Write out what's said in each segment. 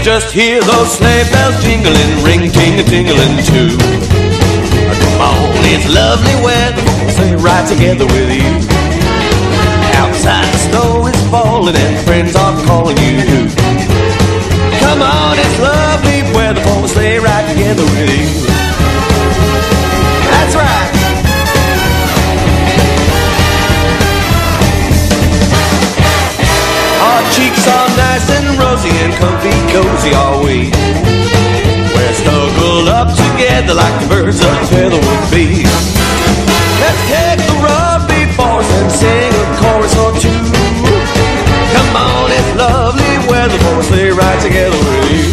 just hear those sleigh bells jingling, ring-ting-a-tingling too. Come on, it's lovely weather, stay right together with you. Outside the snow is falling and friends are calling you. Come on, it's lovely weather, we'll stay right together with you. That's right. Our cheeks are nice and rosy and comfy, cozy are we. We're snuggled up together like the birds of a feather would be. Let's take the road before us and sing a chorus or two. Come on, it's lovely weather, we'll stay right together with you.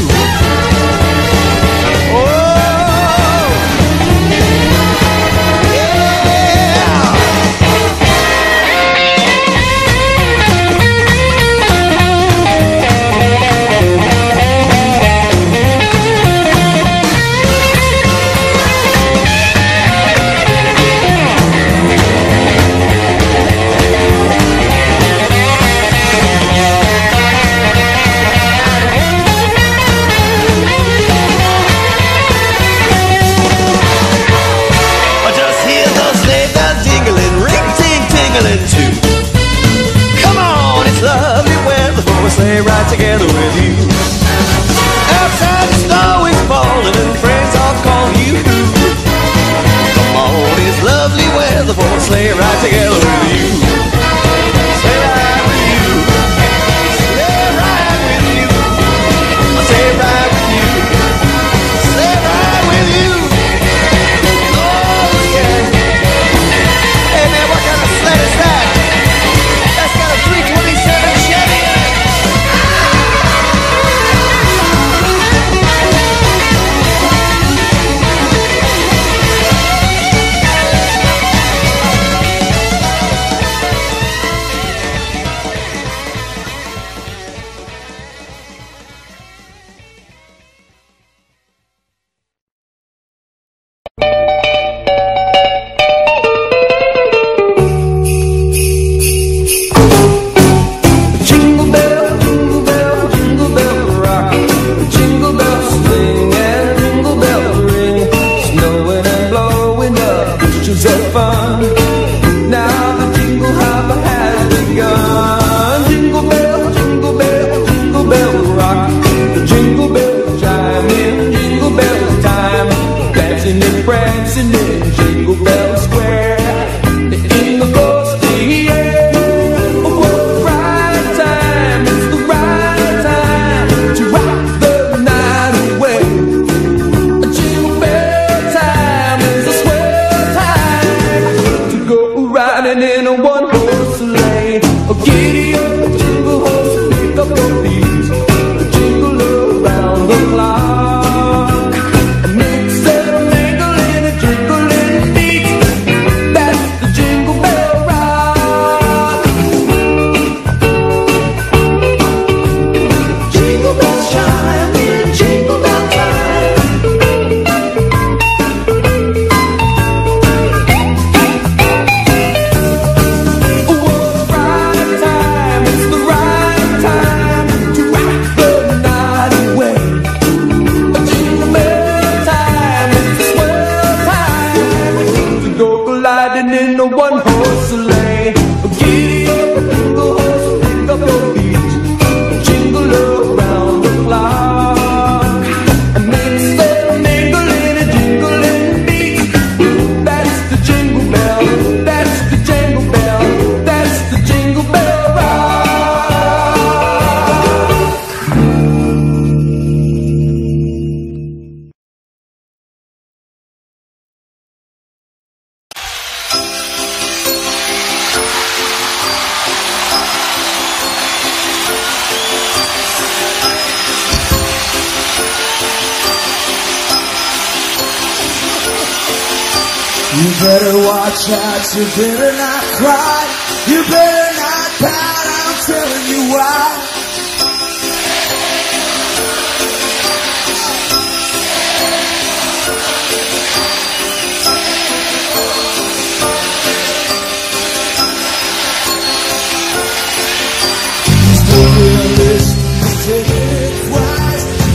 Stay right together with you. Outside the snow is falling and friends are calling you. Come on, it's lovely weather, boy, stay right together with you. Stay right with you. Stay right with you. Stay right with you. Stay right with you. Oh yeah. Hey man, what kind of sled is that? That's got a 327 Chevy. You better watch out, you better not cry, you better not pout, I'm telling you why. He's the realist, he's taking it twice.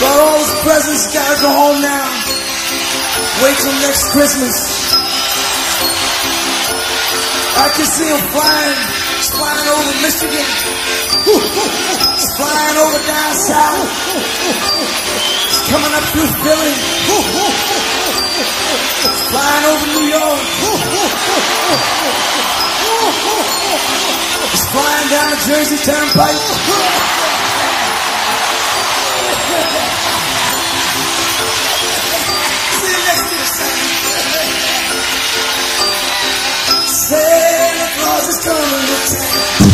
Got all his presents, gotta go home now. Wait till next Christmas. I can see him flying. He's flying over Michigan. He's flying over down south. He's coming up through Philly. He's flying over New York. He's flying down the Jersey Turnpike. See you next year, son. Santa Claus is coming to town.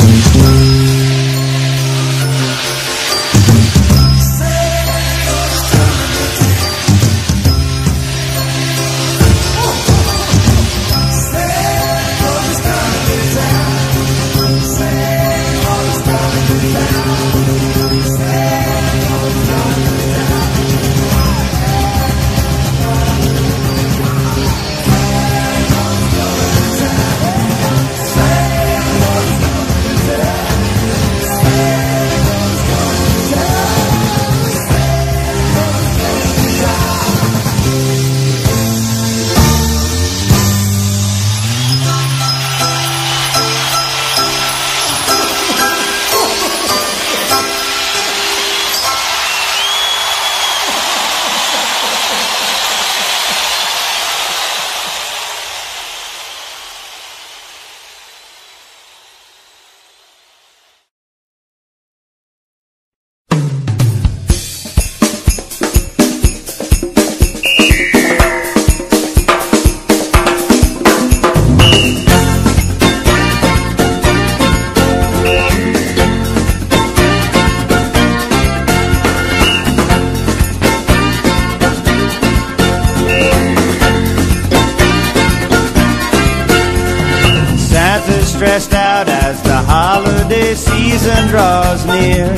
Stressed out as the holiday season draws near.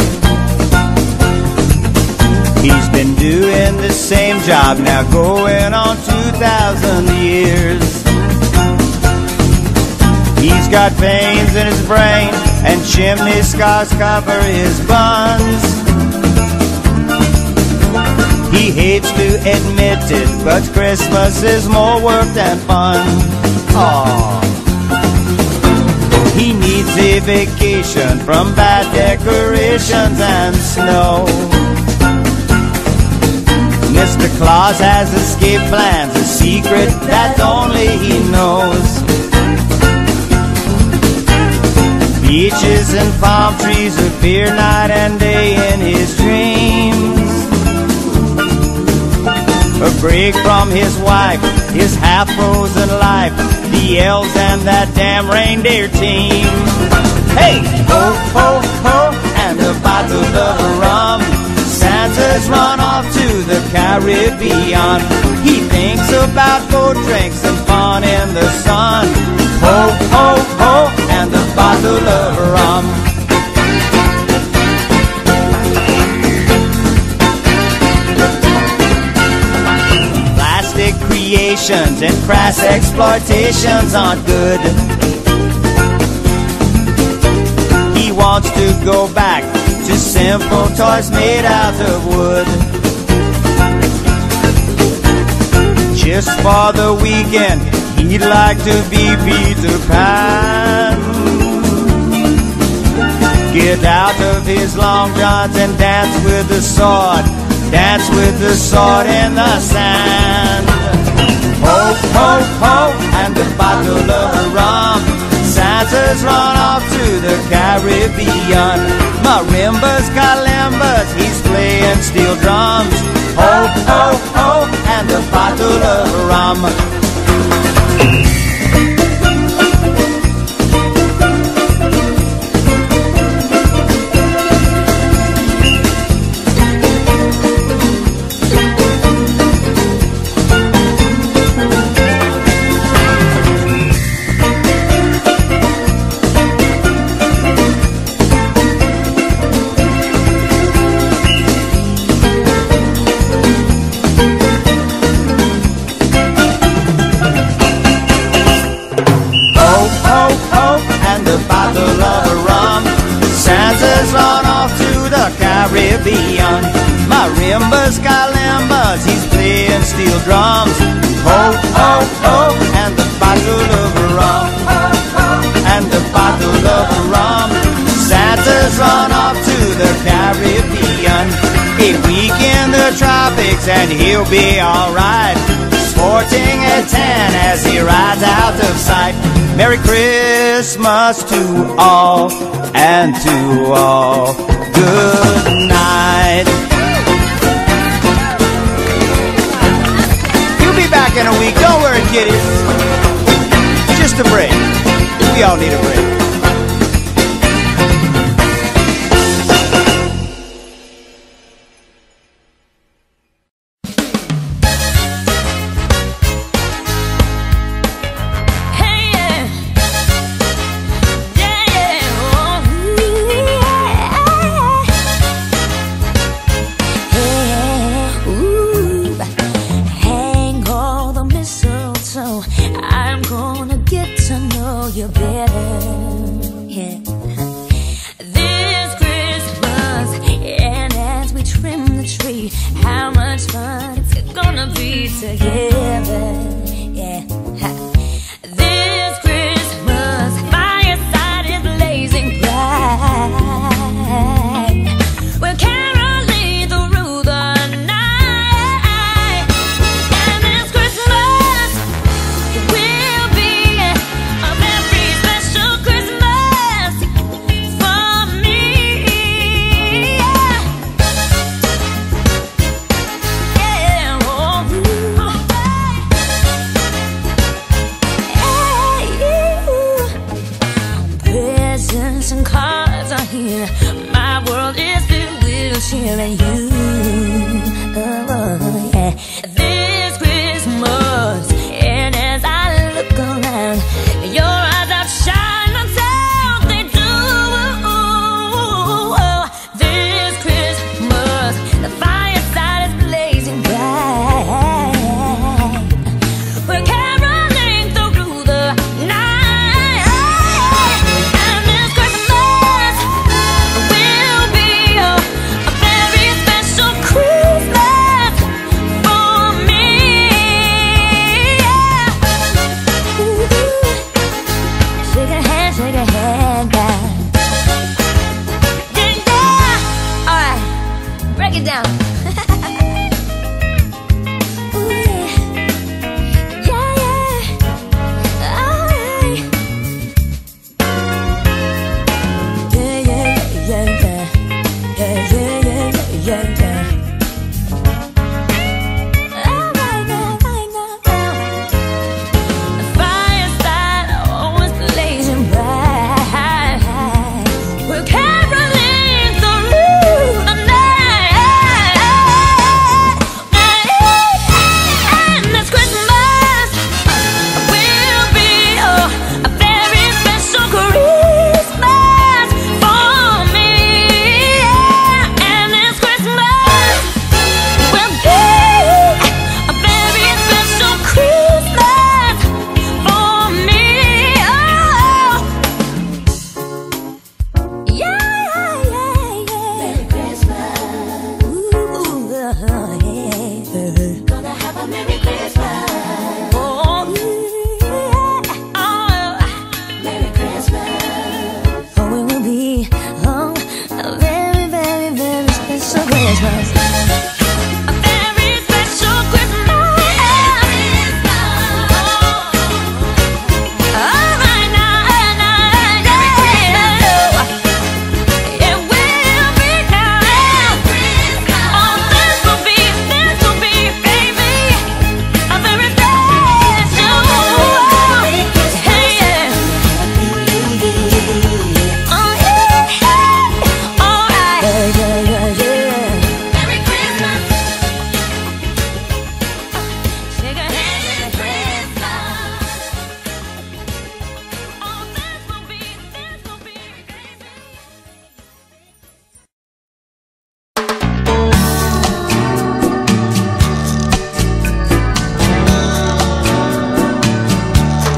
He's been doing the same job now going on 2,000 years. He's got veins in his brain and chimney scars cover his buns. He hates to admit it, but Christmas is more work than fun. Aww. He needs a vacation from bad decorations and snow. Mr. Claus has escape plans, a secret that only he knows. Beaches and palm trees appear night and day in his dreams. A break from his wife, his half-frozen life, the elves and that damn reindeer team. Hey, ho, ho, ho, and a bottle of rum. Santa's run off to the Caribbean. He thinks about boat drinks and fun in the sun. Ho, ho, ho, and a bottle of rum. Creations and crass exploitations aren't good. He wants to go back to simple toys made out of wood. Just for the weekend, he'd like to be Peter Pan. Get out of his long johns and dance with the sword. Dance with the sword in the sand. Ho, ho, ho, and a bottle of rum. Santa's run off to the Caribbean. Marimbas, calimbas, he's playing steel drums. Ho, ho, ho, and a bottle of rum. Caribbean. marimbas, calimbas, he's playing steel drums. Ho, ho, ho, and the bottle of rum, and the bottle of rum. Santa's run off to the Caribbean, a week in the tropics and he'll be alright, sporting a tan as he rides out of sight. Merry Christmas to all, and to all, good night. You'll be back in a week, don't worry kiddies. Just a break, we all need a break.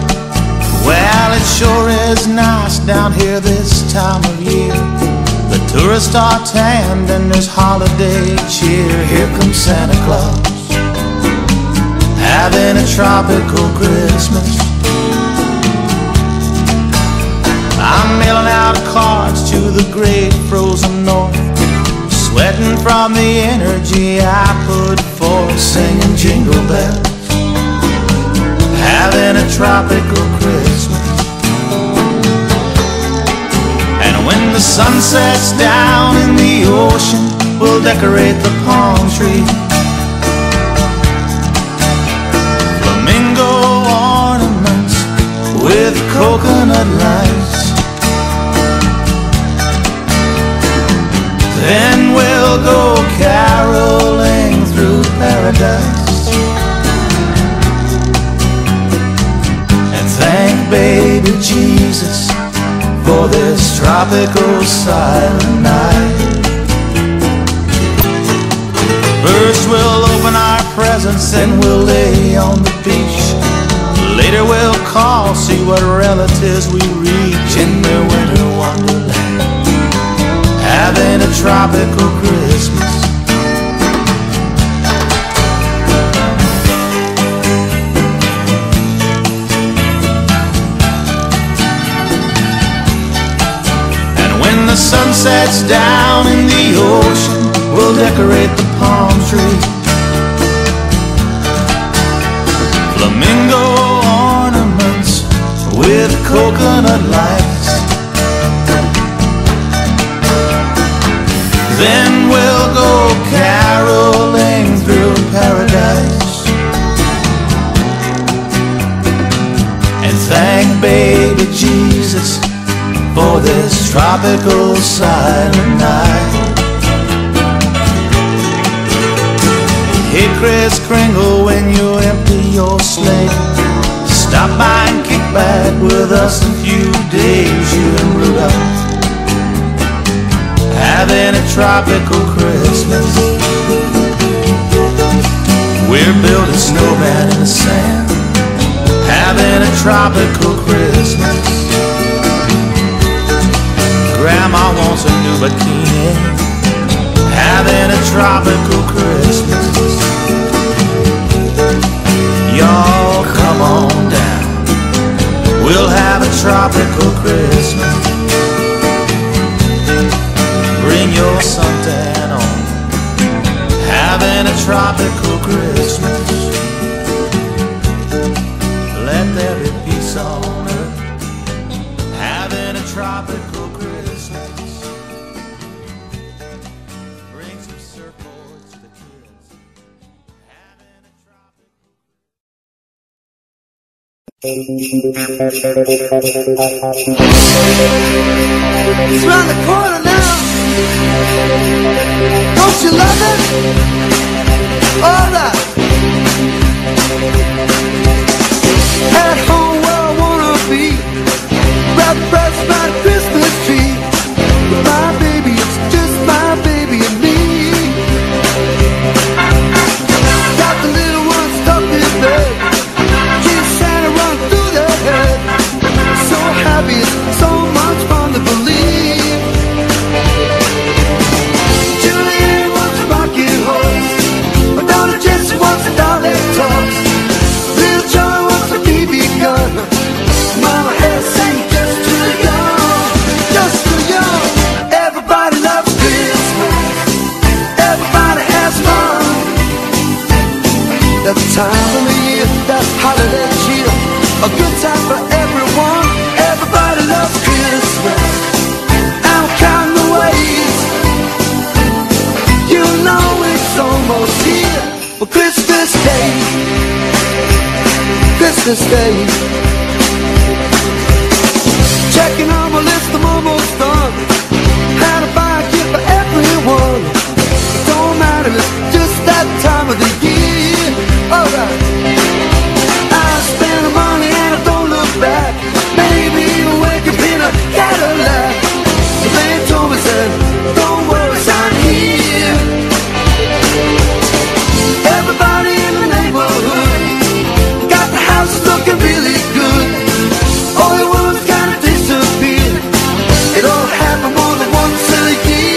sure is nice down here this time of year. The Tourists are tanned and there's holiday cheer. Here comes Santa Claus, having a tropical Christmas. I'm mailing out cards to the great frozen north, sweating from the energy I put forth, singing jingle bells, having a tropical Christmas. And when the sun sets down in the ocean, we'll decorate the palm tree, flamingo ornaments with coconut lights. Then we'll go caroling through paradise and thank baby Jesus for this tropical silent night. First we'll open our presents, then we'll lay on the beach. Later we'll call, see what relatives we reach in their winter wonderland, having a tropical Christmas. And when the sun sets down in the ocean, we'll decorate the palm tree, flamingo ornaments with coconut lights. Then we'll go caroling through paradise and thank baby Jesus for this tropical silent night. Hey Kris Kringle, when you empty your slate, stop by and kick back with us a few days, you and Rudolph, having a tropical Christmas. We're building snowman in the sand, having a tropical Christmas. Grandma wants a new bikini, having a tropical Christmas. Y'all come on down, we'll have a tropical Christmas. Bring your suntan on, having a tropical Christmas. Let there be peace on earth, having a tropical Christmas. Bring some surfboards to the kids, having a tropical It's around the corner now. Don't you love it? All right. At home where I wanna be, wrap presents by the Christmas tree. With my baby, it's just my baby and me. Got the little one stuck in bed, kids Santa run through their head. So happy, it's so much fun to believe. Julian wants a rocking horse, my daughter Jessie wants a doll that talks. Little John wants a BB gun, Mama has saying just too young, just too young. Everybody loves Christmas, everybody has fun. That time of the year, that holiday cheer, a good time for everyone. Everybody loves Christmas, I'm counting the ways. You know it's almost here for Christmas Day, Christmas Day. Checking on my list, I'm almost done. How to buy a gift for everyone. It don't matter, it's just that time of the year. Alright, I spend the money and I don't look back. Maybe even wake up in a Cadillac. The man told me, said, don't worry, I'm here. Everybody in the neighborhood got the house looking really good. All the ones kinda disappeared. It all happened more than once a year.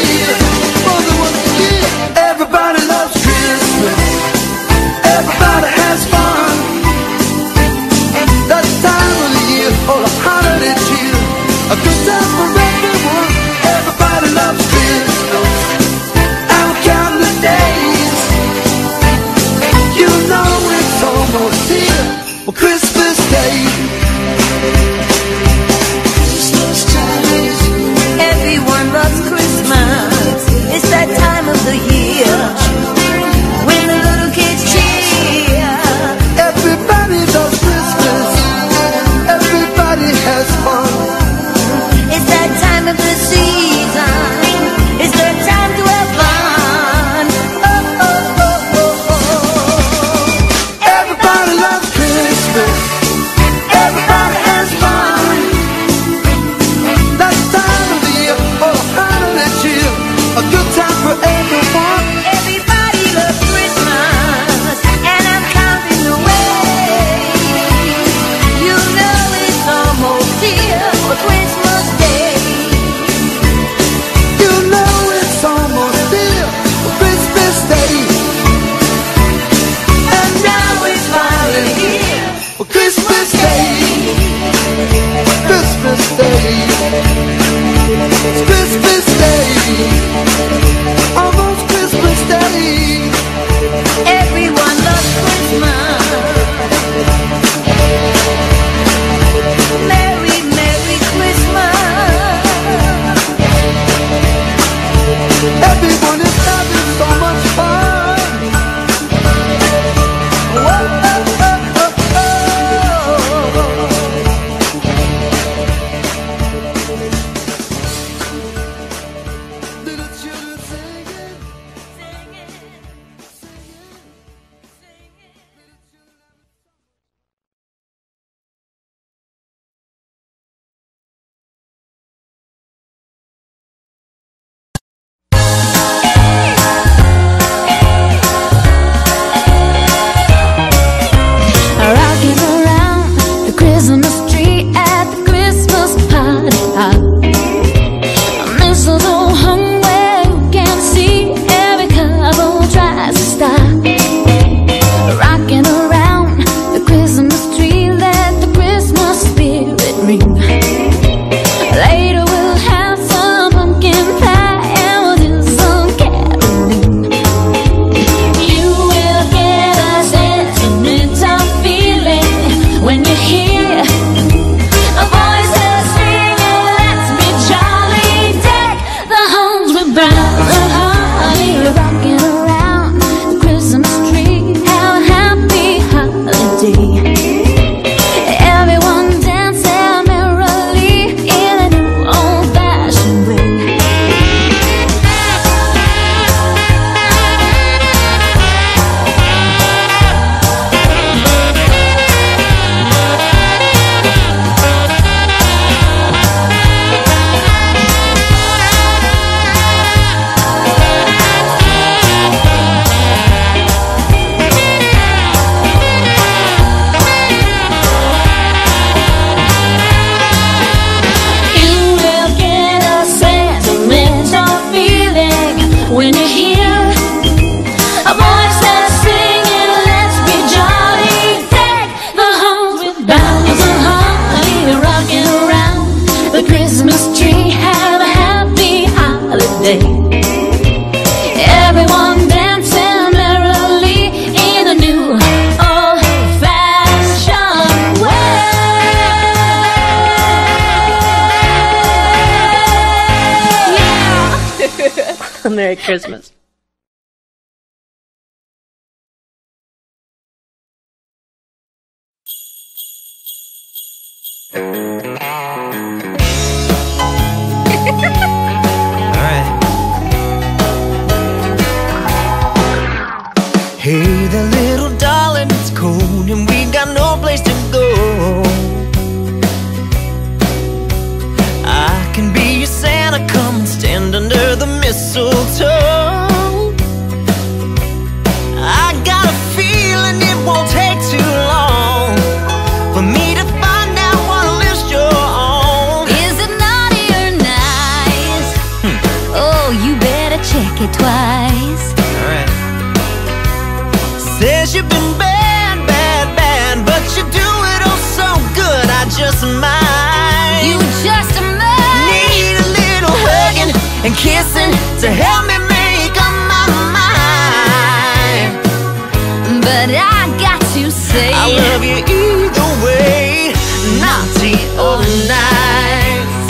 Christmas. Hey there, little darling, it's cold and we got no place to go. I can be your Santa, come and stand under the mistletoe. I got a feeling it won't take too long for me to find out what list you're on. Is it naughty or nice? Oh, you better check it twice. Alright. Says you've been bad, bad, bad, but you do it oh so good, I just might. You just might need a little hugging and kissing to help me make up my mind. But I got to say, I love you either way, naughty or nice.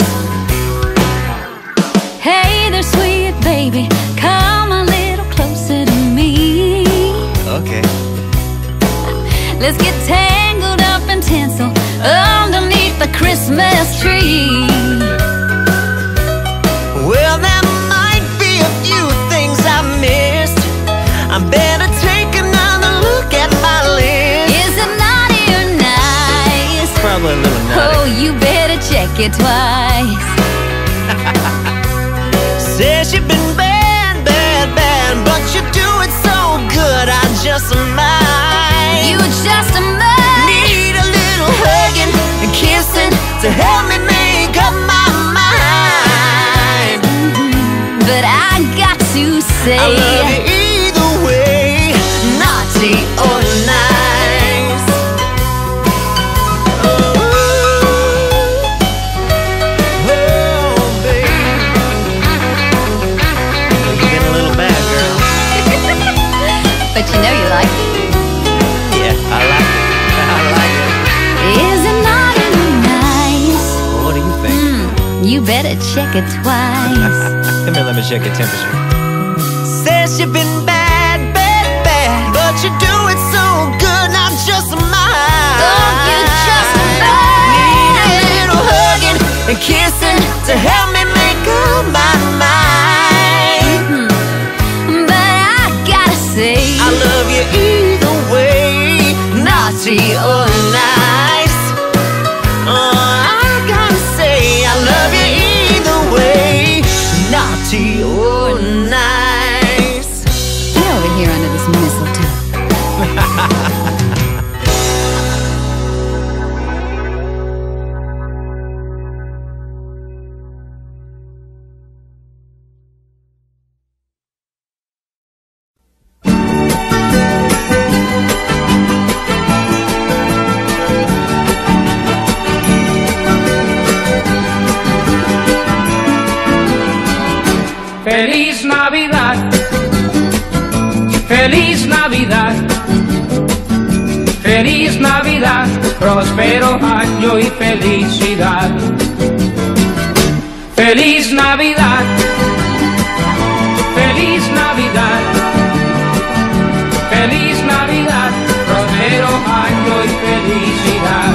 Hey there, sweet baby, come a little closer to me. Okay. Let's get tangled up in tinsel underneath the Christmas tree. Well, there might be a few things I missed. I better take another look at my list. Is it naughty or nice? Probably a little naughty. Oh, you better check it twice. Says you've been bad, bad, bad, but you do it so good, I just might. You just might need a little hugging and kissing to help me make up my mind. But I got to say, I love you either way, naughty or nice. Oh, baby, you're getting a little bad, girl. but you know you like it. Yeah, I like it. I like it. Is it naughty or nice? What do you think? You better check it twice. Come here, let me check your temperature. Says you've been bad, bad, bad, but you do it so good, not just mine. Oh, you just might need a little hugging and kissing to help me make up my mind. But I gotta say, I love you either way, naughty or nice. Oh, I gotta say, I love you either way, naughty or nice. get over here under this mistletoe. Feliz Navidad, Feliz Navidad, Feliz Navidad, próspero año y felicidad. Feliz Navidad, Feliz Navidad, Feliz Navidad, próspero año y felicidad.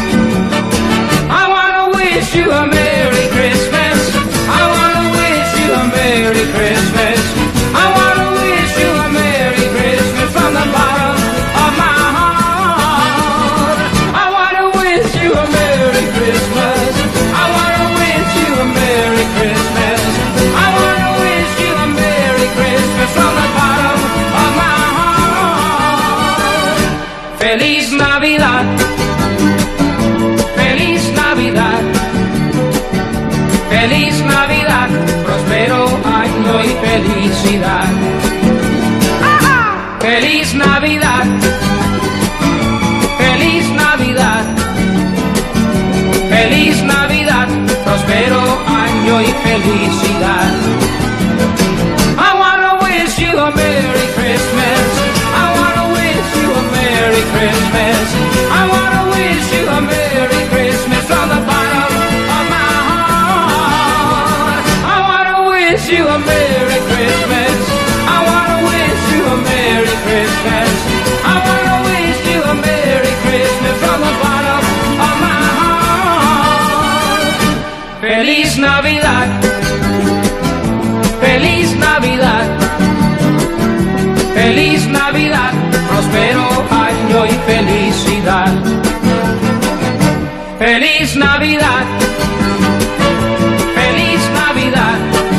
I wanna wish you a Merry Christmas. I wanna wish you a Merry Christmas. I wanna wish you a Merry Christmas from the bottom of my heart. I wanna wish you a Merry Christmas. I wanna wish you a Merry Christmas. I wanna wish you a Merry Christmas from the bottom of my heart. Feliz Navidad. Feliz Navidad. Feliz Navidad, próspero año y felicidad. Feliz Navidad, Feliz Navidad, Feliz Navidad, próspero año y felicidad. I wanna wish you a Merry Christmas. I wanna wish you a Merry Christmas. I wanna wish you a Merry Christmas from the bottom of my heart. I wanna wish you a Merry Christmas. Christmas. I wanna wish you a Merry Christmas from the bottom of my heart. Feliz Navidad, Feliz Navidad, Feliz Navidad, próspero año y felicidad. Feliz Navidad, Feliz Navidad,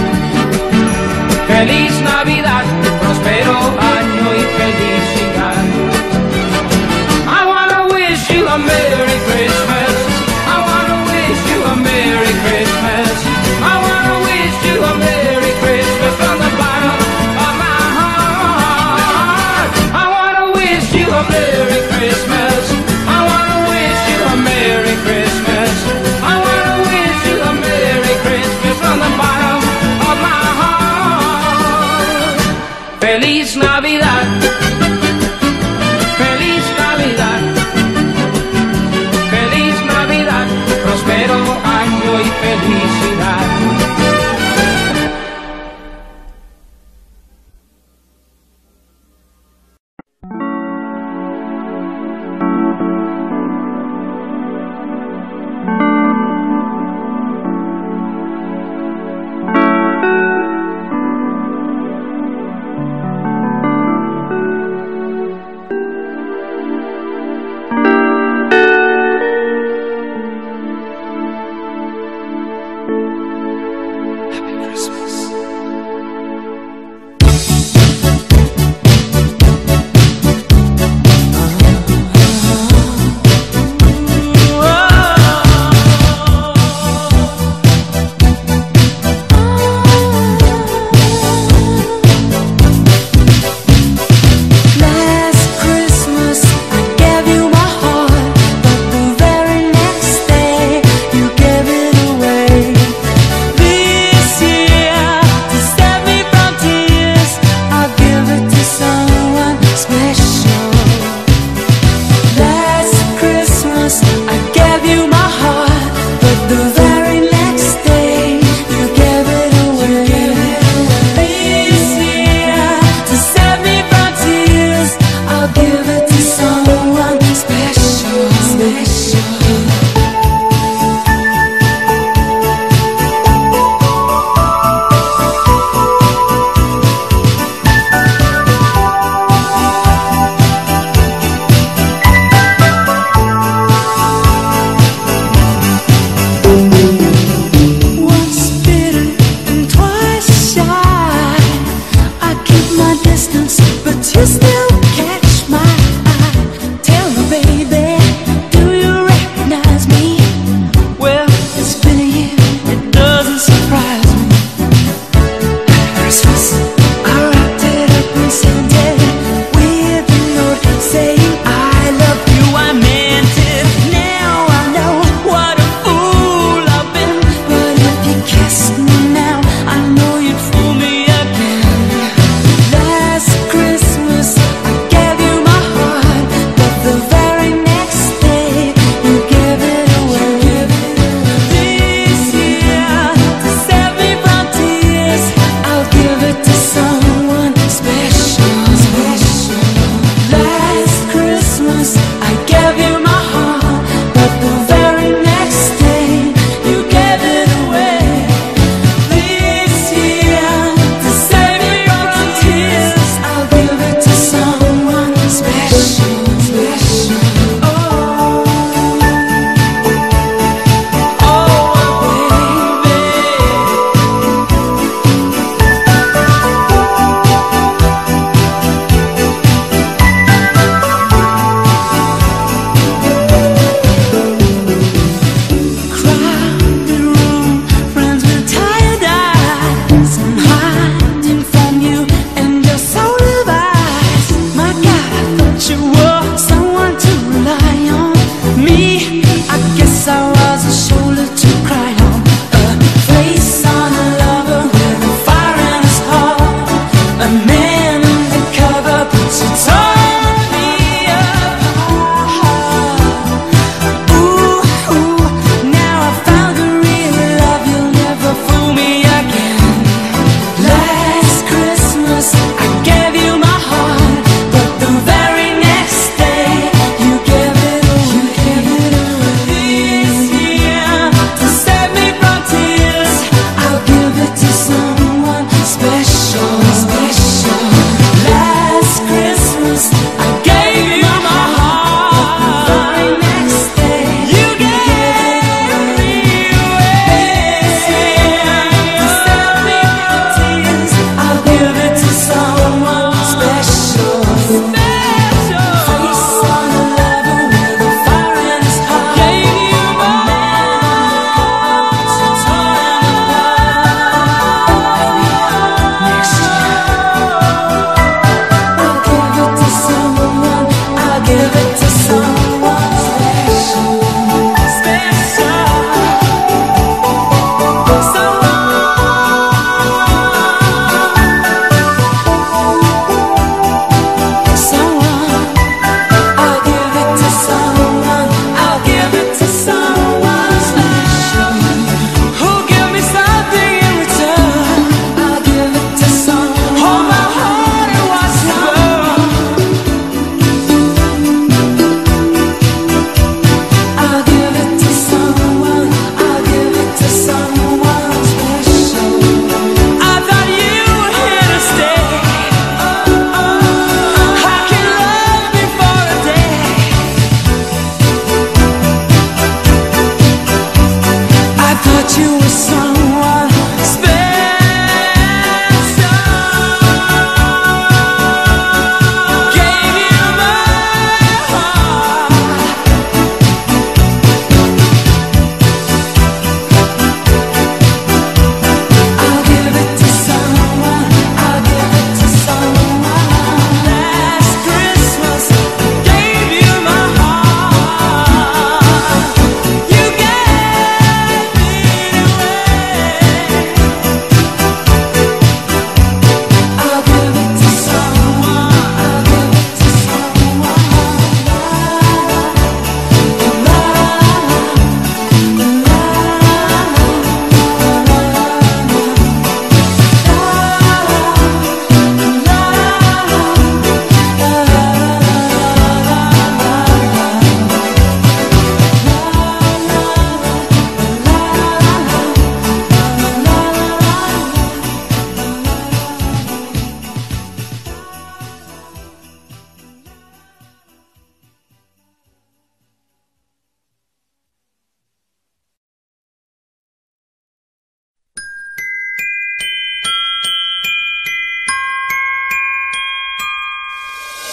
Feliz Navidad, próspero año y felicidad. I wanna wish you a Merry Christmas. I wanna wish you a Merry Christmas. I wanna wish you a Merry Christmas from the bottom of my heart. I wanna wish you a Merry Christmas. I wanna wish you a Merry Christmas. I wanna wish you a Merry Christmas from the bottom of my heart. Feliz Navidad, Feliz Navidad, Feliz Navidad, próspero año y felicidad.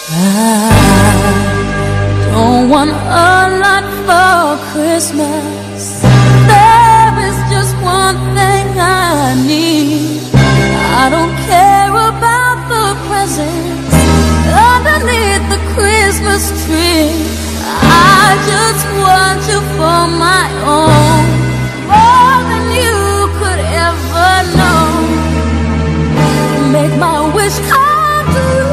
Don't want a lot for Christmas. There is just one thing I need. I don't care about the presents underneath the Christmas tree. I just want you for my own, more than you could ever know. Make my wish come true.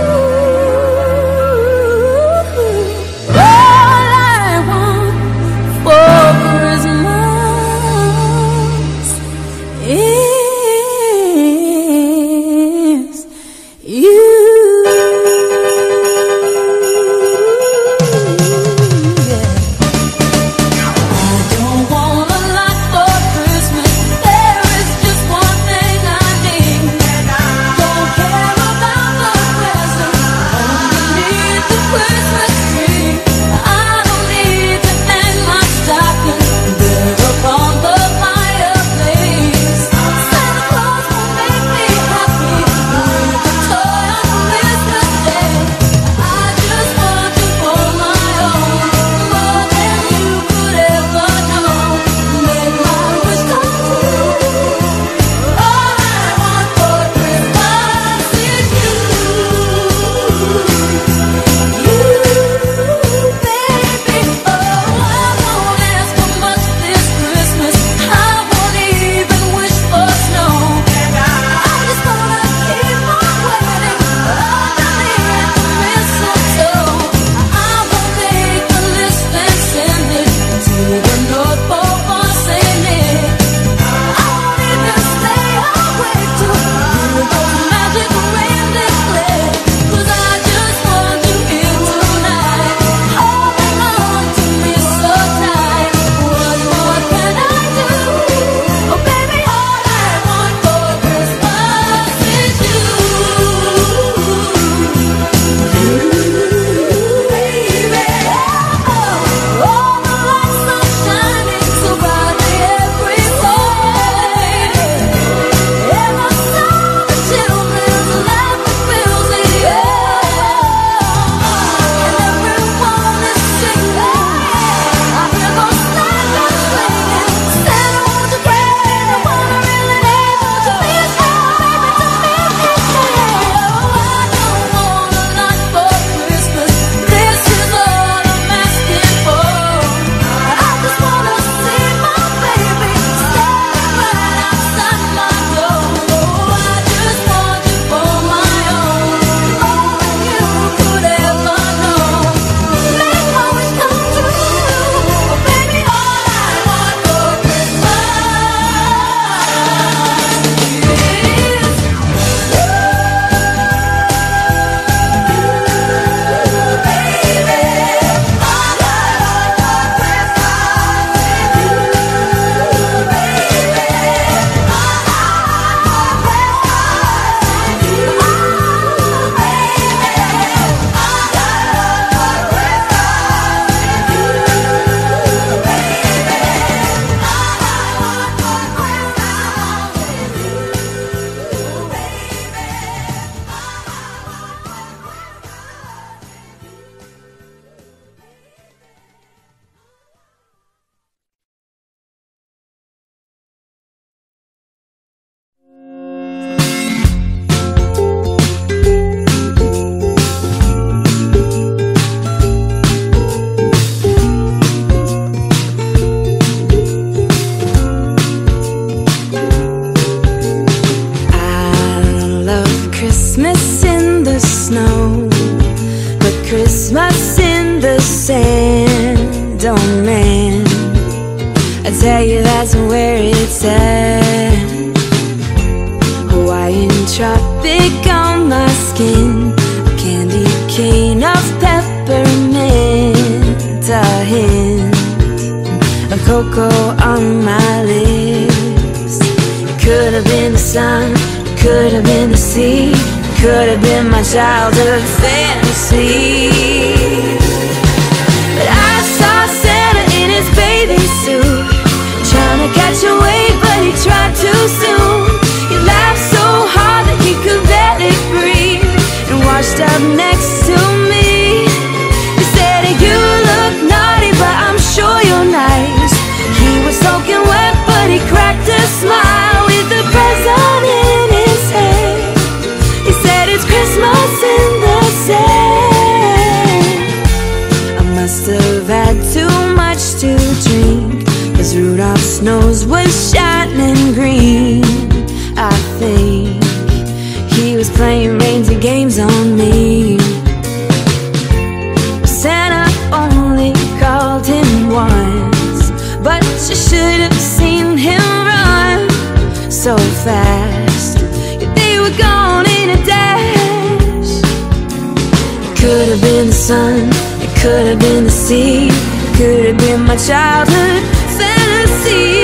Christmas in the sand, oh man, I tell you that's where it's at. Hawaiian tropic on my skin, a candy cane of peppermint, a hint of cocoa on my lips. It could have been the sun, it could have been the sea, could have been my childhood fantasy. But I saw Santa in his bathing suit, trying to catch a wave, but he tried too soon. He laughed so hard that he could barely breathe, and washed up next to me. his nose was shining green. I think he was playing reindeer games on me. Santa only called him once, but you should have seen him run so fast. They were gone in a dash. It could have been the sun, it could have been the sea, it could have been my childhood fantasy.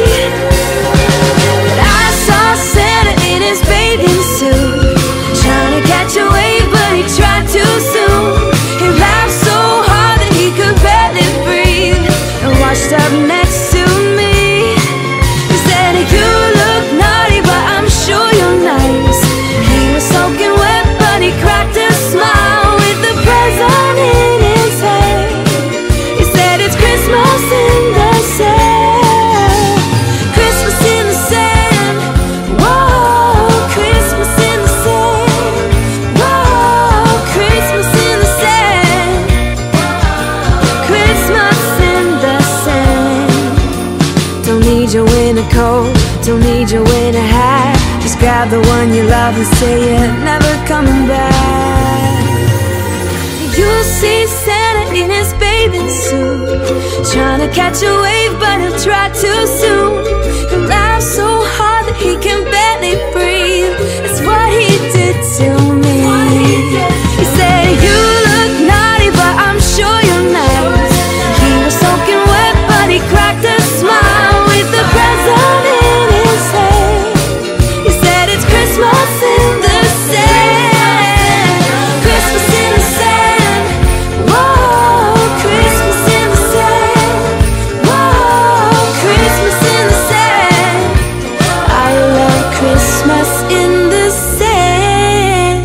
But I saw Santa in his bathing suit, trying to catch a wave, but he tried too soon. He laughed so hard that he could barely breathe, and washed up next to me. He said, you look naughty, but I'm sure you're nice. He was soaking wet, but he cracked a smile with the present in his hand. He said, it's Christmas in the sand. Christmas in the sand. Whoa, Christmas in the sand. Whoa, Christmas in the sand. Christmas in the sand. Don't need your winter coat, don't need your winter hat. Just grab the one you love and say you're never coming back. You'll see Santa in his bathing suit, trying to catch a wave, but he'll try too soon. He'll laugh so hard that he can barely breathe. It's what he did to me. He said, you look naughty, but I'm sure you're nice. He was soaking wet, but he cracked a smile with the present in his hand. He said, it's Christmas in the sand. Christmas in the sand. Whoa, Christmas in the sand. Whoa, Christmas in the sand. I love Christmas in the sand.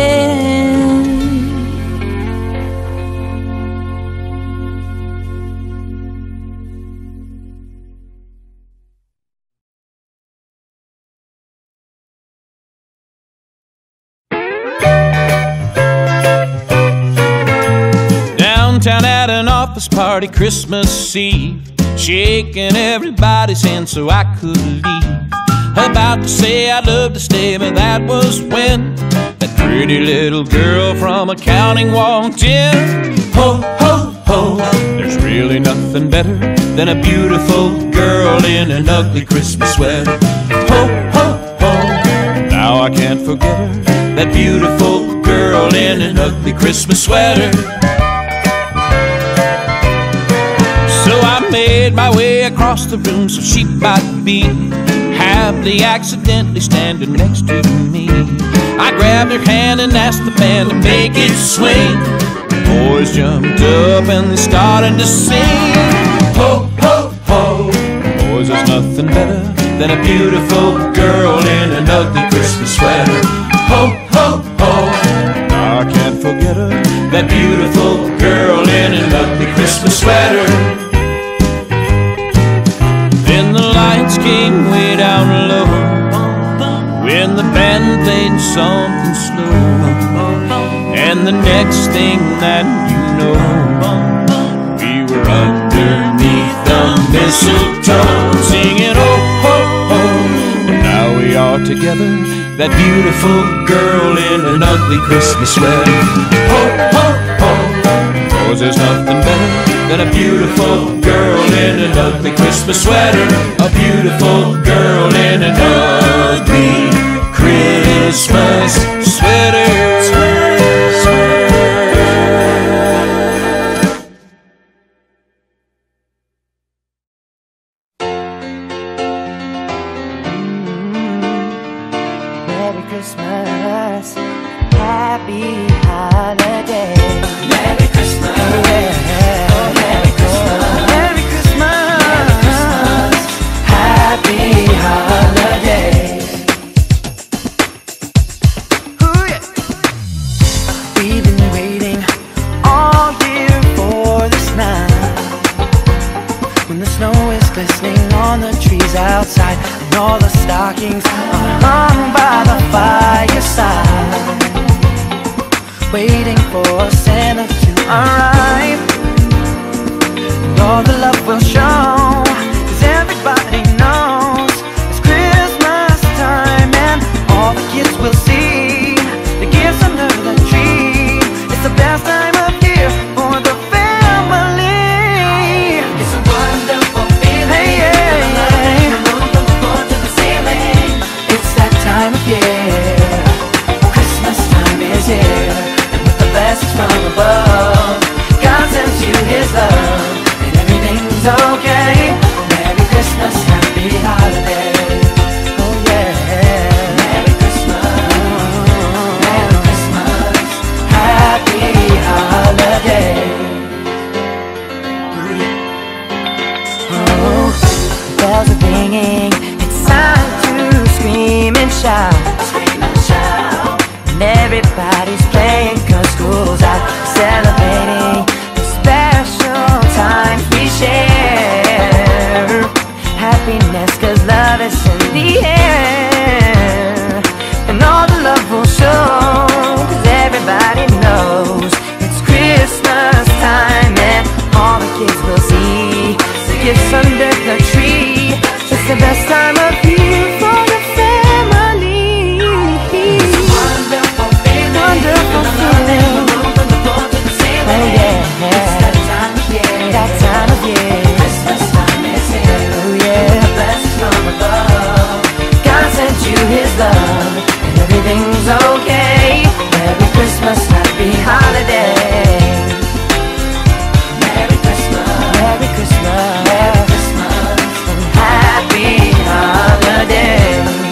Downtown at an office party Christmas Eve, shaking everybody's hand so I could leave. About to say I'd love to stay, but that was when that pretty little girl from accounting walked in. Ho, ho, ho, there's really nothing better than a beautiful girl in an ugly Christmas sweater. Ho, ho, ho, now I can't forget her, that beautiful girl in an ugly Christmas sweater. So I made my way across the room so she might be happily accidentally standing next to me. I grabbed her hand and asked the band to make it swing. The boys jumped up and they started to sing. Ho, ho, ho, boys, there's nothing better than a beautiful girl in an ugly Christmas sweater. Ho, ho, ho, now I can't forget her, that beautiful girl in an ugly Christmas sweater. Then the lights came way down low, when the band played something slow, and the next thing that you know, we were underneath the mistletoe, singing oh, ho, ho, and now we are together, that beautiful girl in an ugly Christmas sweater. Ho, ho, ho, 'cause there's nothing better than a beautiful girl in an ugly Christmas sweater. A beautiful girl in an ugly Christmas sweater. Merry Christmas, happy holiday. Merry Christmas. Yeah. Merry Christmas. Merry Christmas, happy holiday. Ooh, yeah. We've been waiting all year for this night, when the snow is glistening on the trees outside, and all the stockings are hung by the fireside, waiting for Santa to arrive, and all the love will show, 'cause everybody time of year for the family. It's a wonderful feeling. Hey, yeah, yeah. The moon from the floor to the ceiling. it's that time of year. Christmas time is here, and with the blessings from above, God sends you His love, and everything's okay. Merry Christmas, happy holiday. Oh yeah. Merry Christmas, Merry Christmas, happy holiday. Oh, bells are ringing, it's time to scream and shout. And everybody's playing 'cause school's out, celebrating the special times we share. Happiness 'cause love is in the air, and all the love will show 'cause everybody knows it's Christmas time, and all the kids will see the gifts under the tree. It's the best time of year for the family. Wonderful feeling. Wonderful The feeling. moon from the floor to the ceiling. Oh yeah. It's that time of year. That time of year. Christmas time is here. Oh yeah. Blessings from above. God sent you His love, and everything's okay. Merry Christmas, happy holiday. Merry Christmas. Merry Christmas, Merry Christmas. and happy holiday.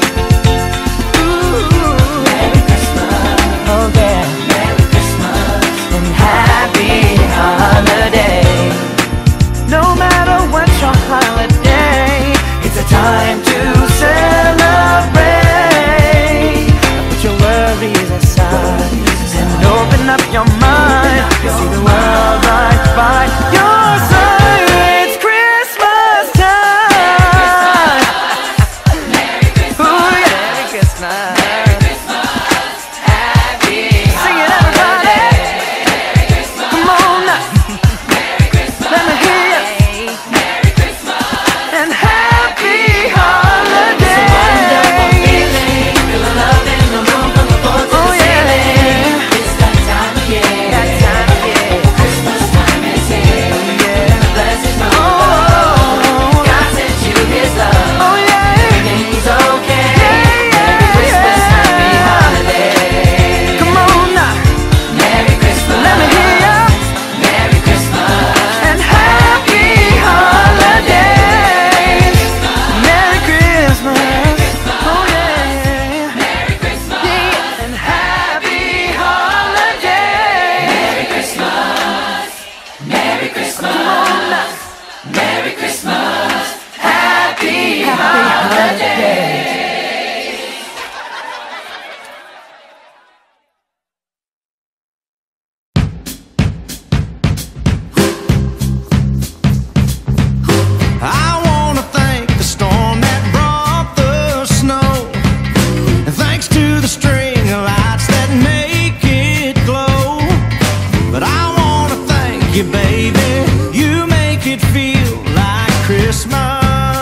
Ooh, Merry Christmas. oh yeah, Merry Christmas. and happy holiday. No matter what your holiday, it's a time to celebrate. Put your worries aside and open up your mind. See the world right by your side. It's Christmas time. Ooh, yeah. Merry Christmas. Sing it, everybody. Come on now. Let me hear you. And happy holiday. Feel the love in the room from the floor to Oh the ceiling. yeah. It's that time of year. That time of year. Christmas time is here. Yeah. The blessings from above. Oh, God sent you His love. oh yeah. Everything's okay. Yeah, Merry Christmas, yeah. happy holiday. Come on now. Merry Christmas. Let me hear ya. Merry Christmas. And happy holidays. Merry Christmas. Oh yeah. Merry Christmas. Yeah. And happy holidays. Merry Christmas. Merry Christmas. Merry Christmas. Happy holiday. I wanna thank the storm that brought the snow, and thanks to the string of lights that make it glow. But I wanna thank you, baby, you make it feel like Christmas.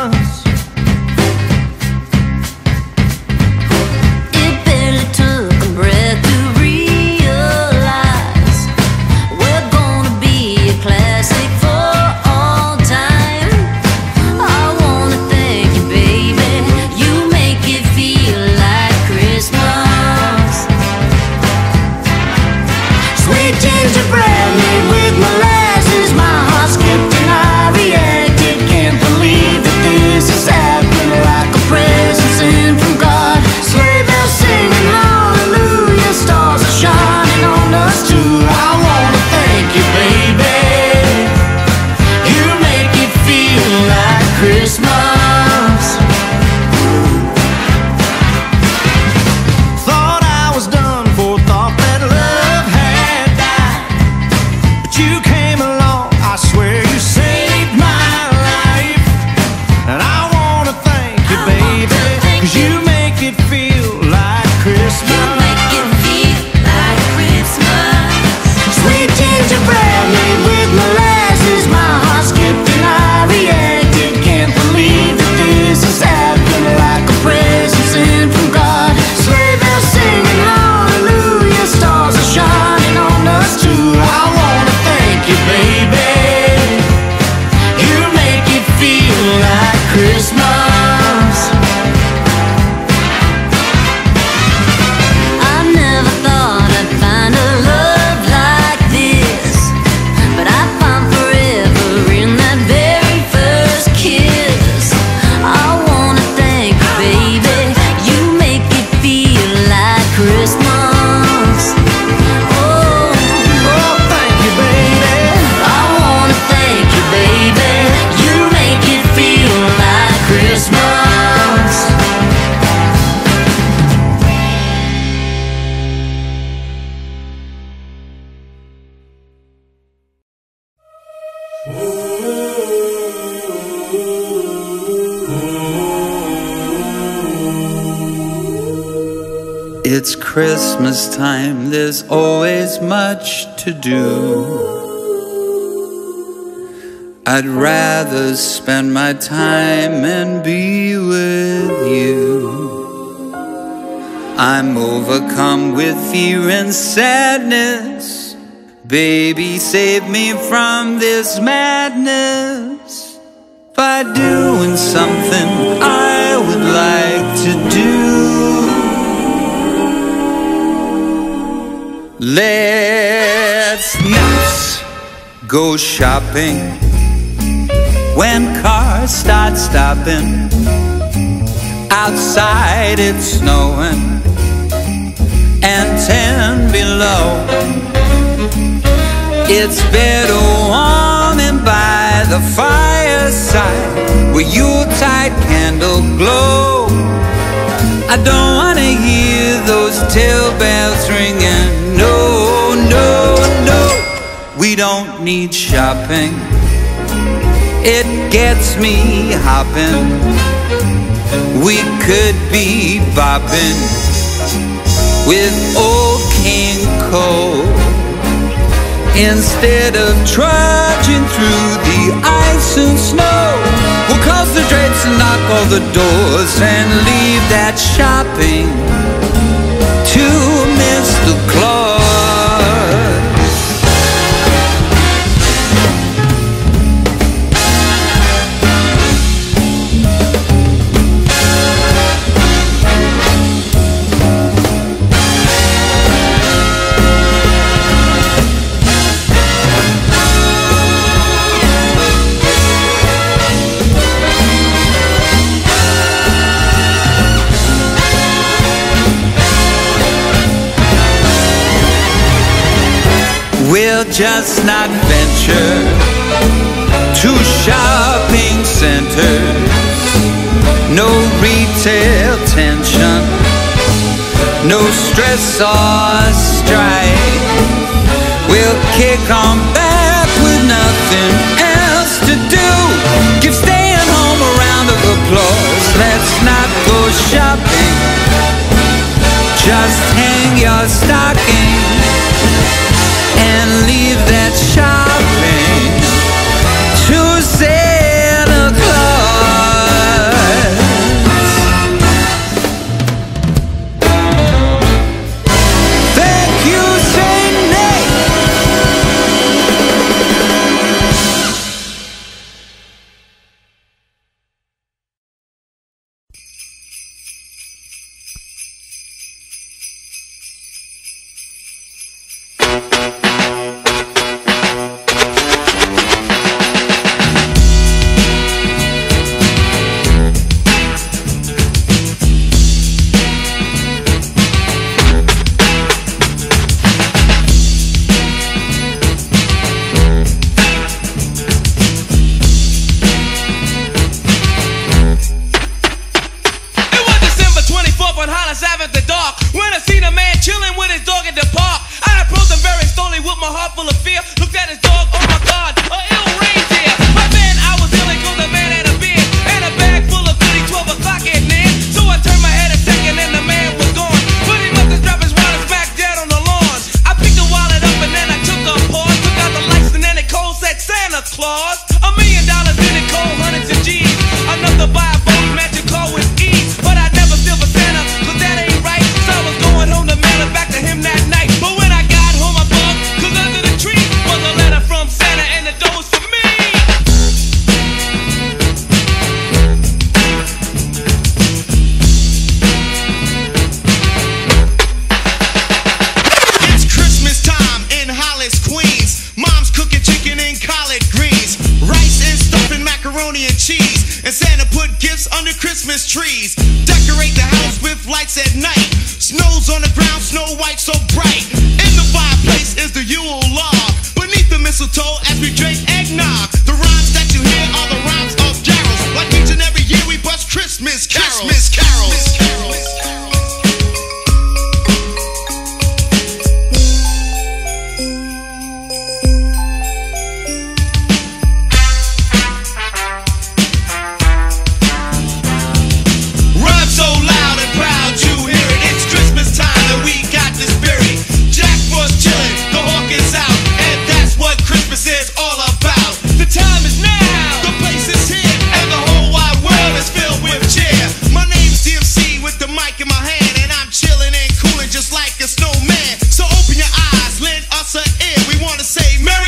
It barely took a breath to realize we're gonna be a classic for all time. I wanna thank you, baby. You make it feel like Christmas. Sweet gingerbread made with molasses, It's Christmas time, there's always much to do. I'd rather spend my time and be with you. I'm overcome with fear and sadness. Baby, save me from this madness by doing something I would like to do. Let's not go shopping when cars start stopping. Outside it's snowing and 10 below. It's better warming by the fireside where Yuletide candle glow. I don't want to hear those tail bells ringing. No, no, no, we don't need shopping. It gets me hopping. We could be bopping with old King Cole instead of trudging through the ice and snow. We'll close the drapes and lock all the doors and leave that shopping to Mr. Claus. We'll just not venture to shopping centers. No retail tension, no stress or strife. We'll kick on back with nothing else to do. Give staying home a round of applause. Let's not go shopping, just hang your stocking and leave that shopping to Santa Claus. Thank you, Saint Nick.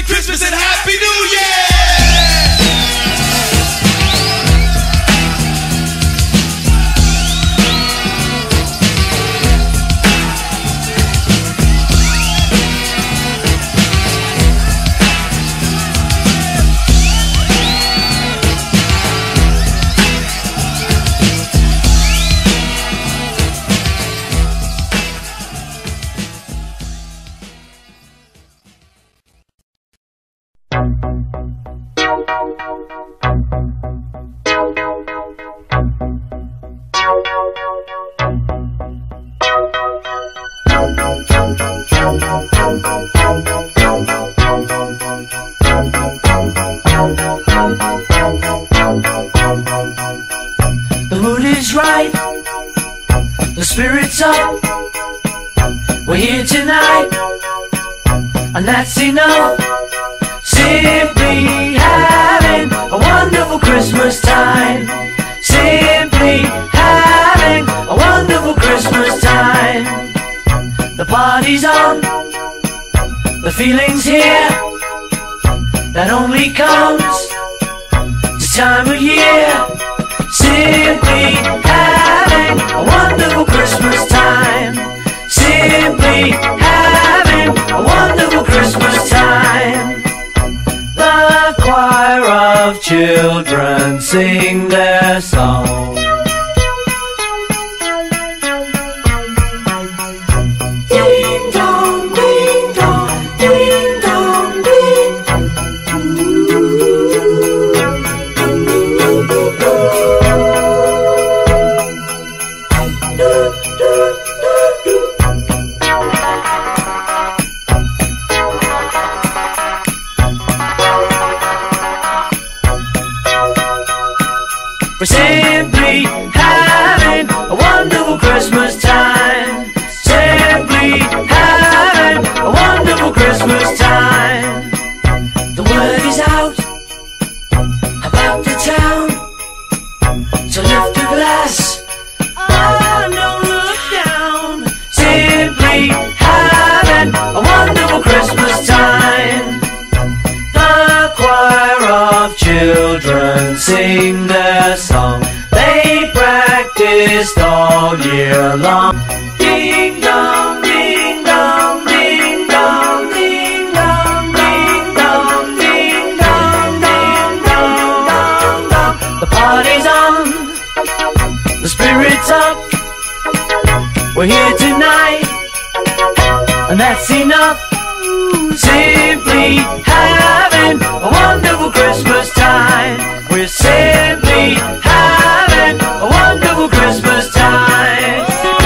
Christmas and Happy New Year! The mood is right, the spirit's up. We're here tonight, and that's enough. Simply having a wonderful Christmas time. Simply having a wonderful Christmas time. The party's on, the feeling's here. That only comes this time of year. Simply having a wonderful Christmas time. Simply having a wonderful Christmas time. The choir of children sing their song. Ding dong, ding dong, ding dong, ding. We're simply having a wonderful Christmas time. Simply having a wonderful Christmas time. The word is out about the town, so lift a glass, oh, don't look down. Simply having a wonderful Christmas time. The choir of children sing their song. They practiced all year long. Ding dong, ding dong, ding dong, ding dong, ding dong, ding dong, ding dong, dong, dong. The party's on, the spirit's up. We're here tonight, and that's enough. Simply having a wonderful Christmas time. We're simply having a wonderful Christmas time.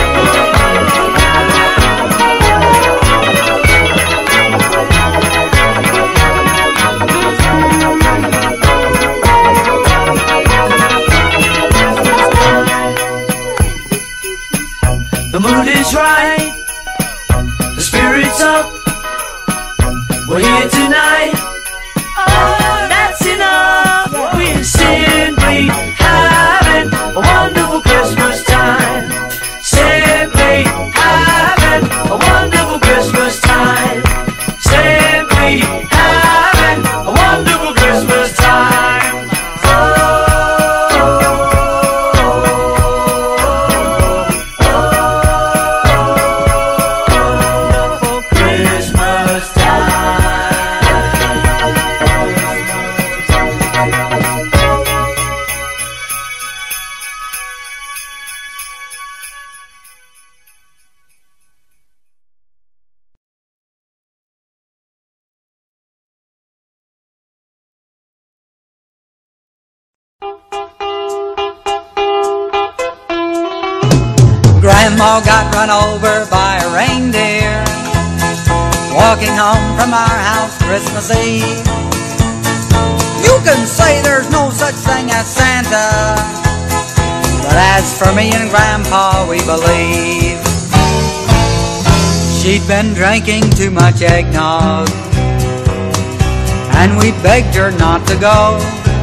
The mood is right, the spirit's up. We're here tonight, oh, that's enough. We're simply having a wonderful Christmas time. Simply having a wonderful Christmas time. Simply having a wonderful Christmas time. Wonderful Christmas time. Grandma got run over by a reindeer walking home from our house Christmas Eve. You can say there's no such thing as Santa, but as for me and Grandpa, we believe. She'd been drinking too much eggnog, and we begged her not to go,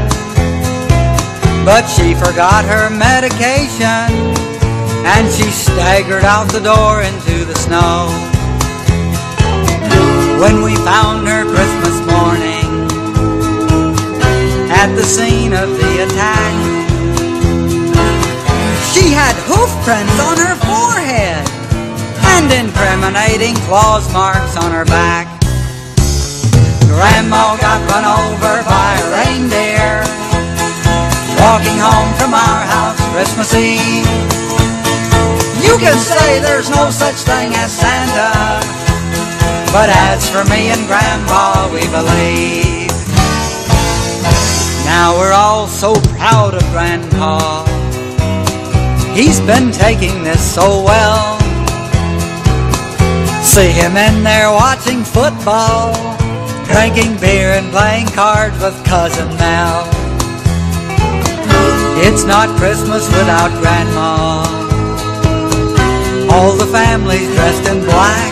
but she forgot her medication, and she staggered out the door into the snow. When we found her Christmas morning, at the scene of the attack. She had hoof prints on her forehead and incriminating claws marks on her back. Grandma got run over by a reindeer walking home from our house Christmas Eve. You can say there's no such thing as Santa, but as for me and Grandma, we believe. Now we're all so proud of Grandpa. He's been taking this so well. See him in there watching football, drinking beer and playing cards with Cousin Mel. It's not Christmas without Grandma. All the family's dressed in black,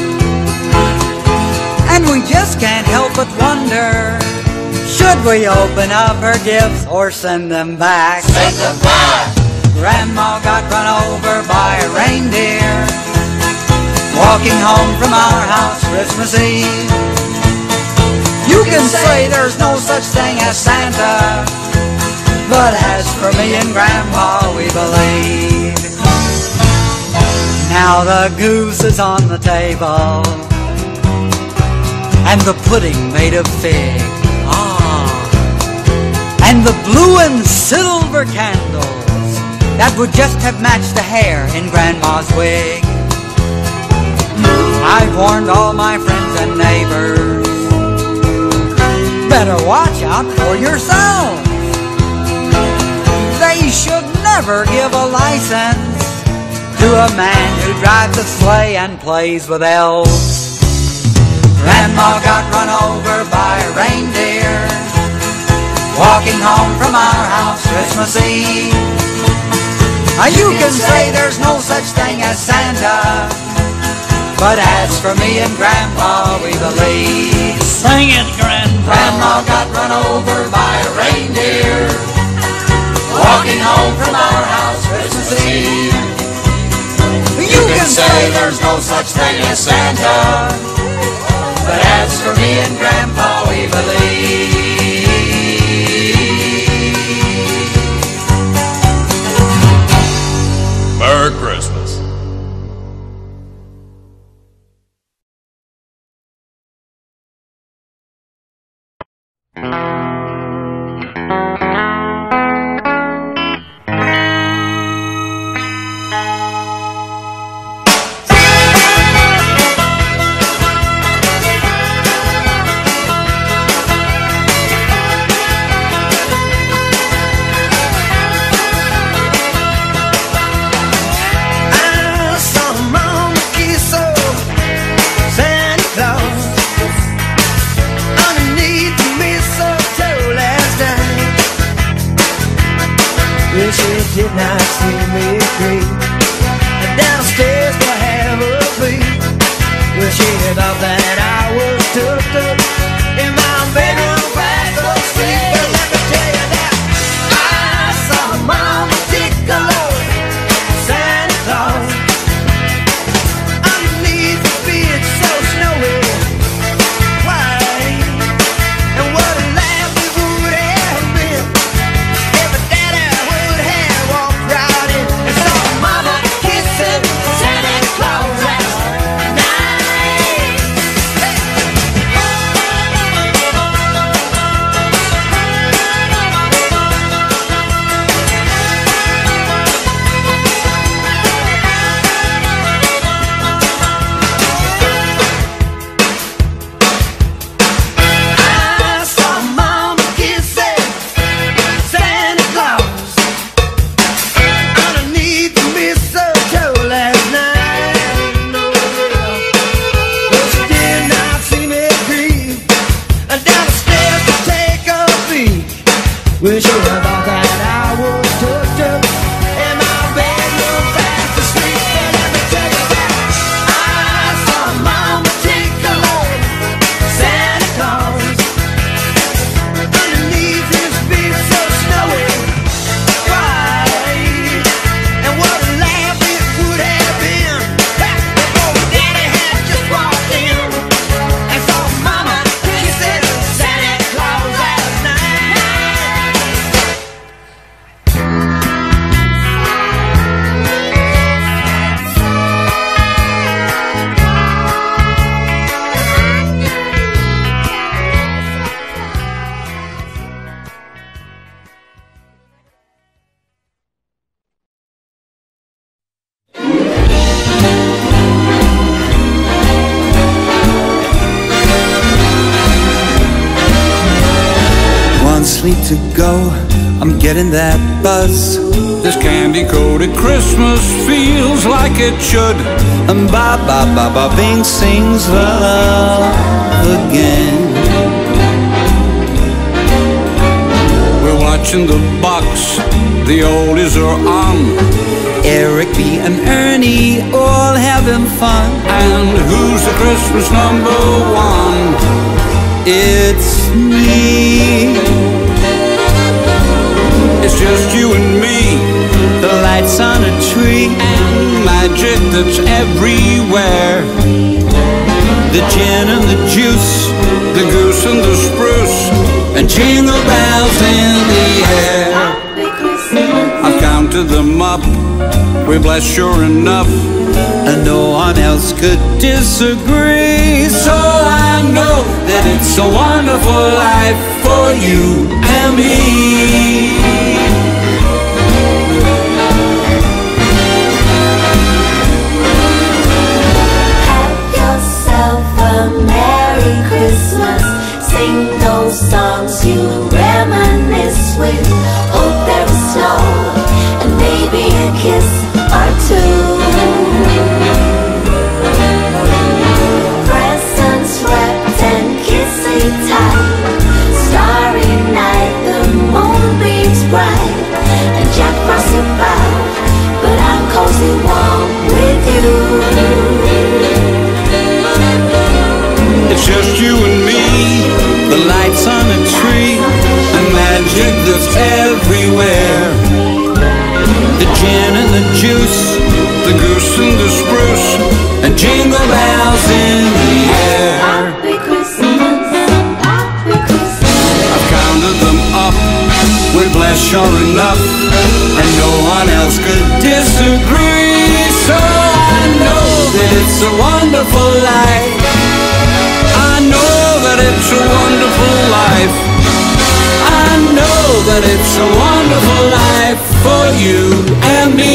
and we just can't help but wonder, should we open up her gifts or send them back? Send them back! Grandma got run over by a reindeer walking home from our house Christmas Eve. You can say there's no such thing as Santa, but as for me and Grandma, we believe. Now the goose is on the table, and the pudding made of fig. And the blue and silver candles that would just have matched the hair in Grandma's wig. I've warned all my friends and neighbors, better watch out for yourselves. They should never give a license to a man who drives a sleigh and plays with elves. Grandma got run over by a reindeer walking home from our house Christmas Eve. You can say there's no such thing as Santa, but as for me and Grandma, we believe. Sing it, Grandpa. Grandma got run over by a reindeer walking home from our house Christmas Eve. You can say there's no such thing as Santa, but as for me and Grandpa, we believe. Merry Christmas. Did not see me creep downstairs to have a peek. Well, she thought that I was tucked up in my bedroom fast asleep. But let me tell you that I saw Mama Tickler, Santa Claus, underneath the bed so snowy white. And what a laugh it would have been if a daddy would have walked right in and saw Mama kissing Santa Claus last night. I saw Mama kissing Santa Claus underneath the mistletoe last night. No, but she did not see me creep down the stairs to take a peek. Well, she thought that I was tucked up in my bedroom fast asleep. But let me tell you that I saw Mama Tickler, Santa Claus, underneath his bed so snowy white. And what a laugh it would have been if old Daddy had just walked in and saw Mama kissing Santa Claus last night. sleep to go. I'm getting that buzz. This candy-coated Christmas feels like it should. And Ba Bing sings love again. We're watching the box, the oldies are on. Eric B and Ernie all having fun. And who's the Christmas #1? It's me. It's just you and me, the lights on a tree, and magic that's everywhere. The gin and the juice, the goose and the spruce, and jingle bells in the air. I've counted them up, we're blessed sure enough, and no one else could disagree. So I know that it's a wonderful life for you and me. Merry Christmas. Sing those songs you reminisce with. Hope there is snow and maybe a kiss or two. Presents wrapped and kissy tight. Starry night, the moon beams bright, and Jack Frost about, but I'm cozy warm with you. It's just you and me, the lights on a tree, and magic that's everywhere. The gin and the juice, the goose and the spruce, and jingle bells in the air. Happy Christmas, Happy Christmas. I've counted them up, we're blessed sure enough, and no one else could disagree. So I know that it's a wonderful life. I know that it's a wonderful life. I know that it's a wonderful life for you and me.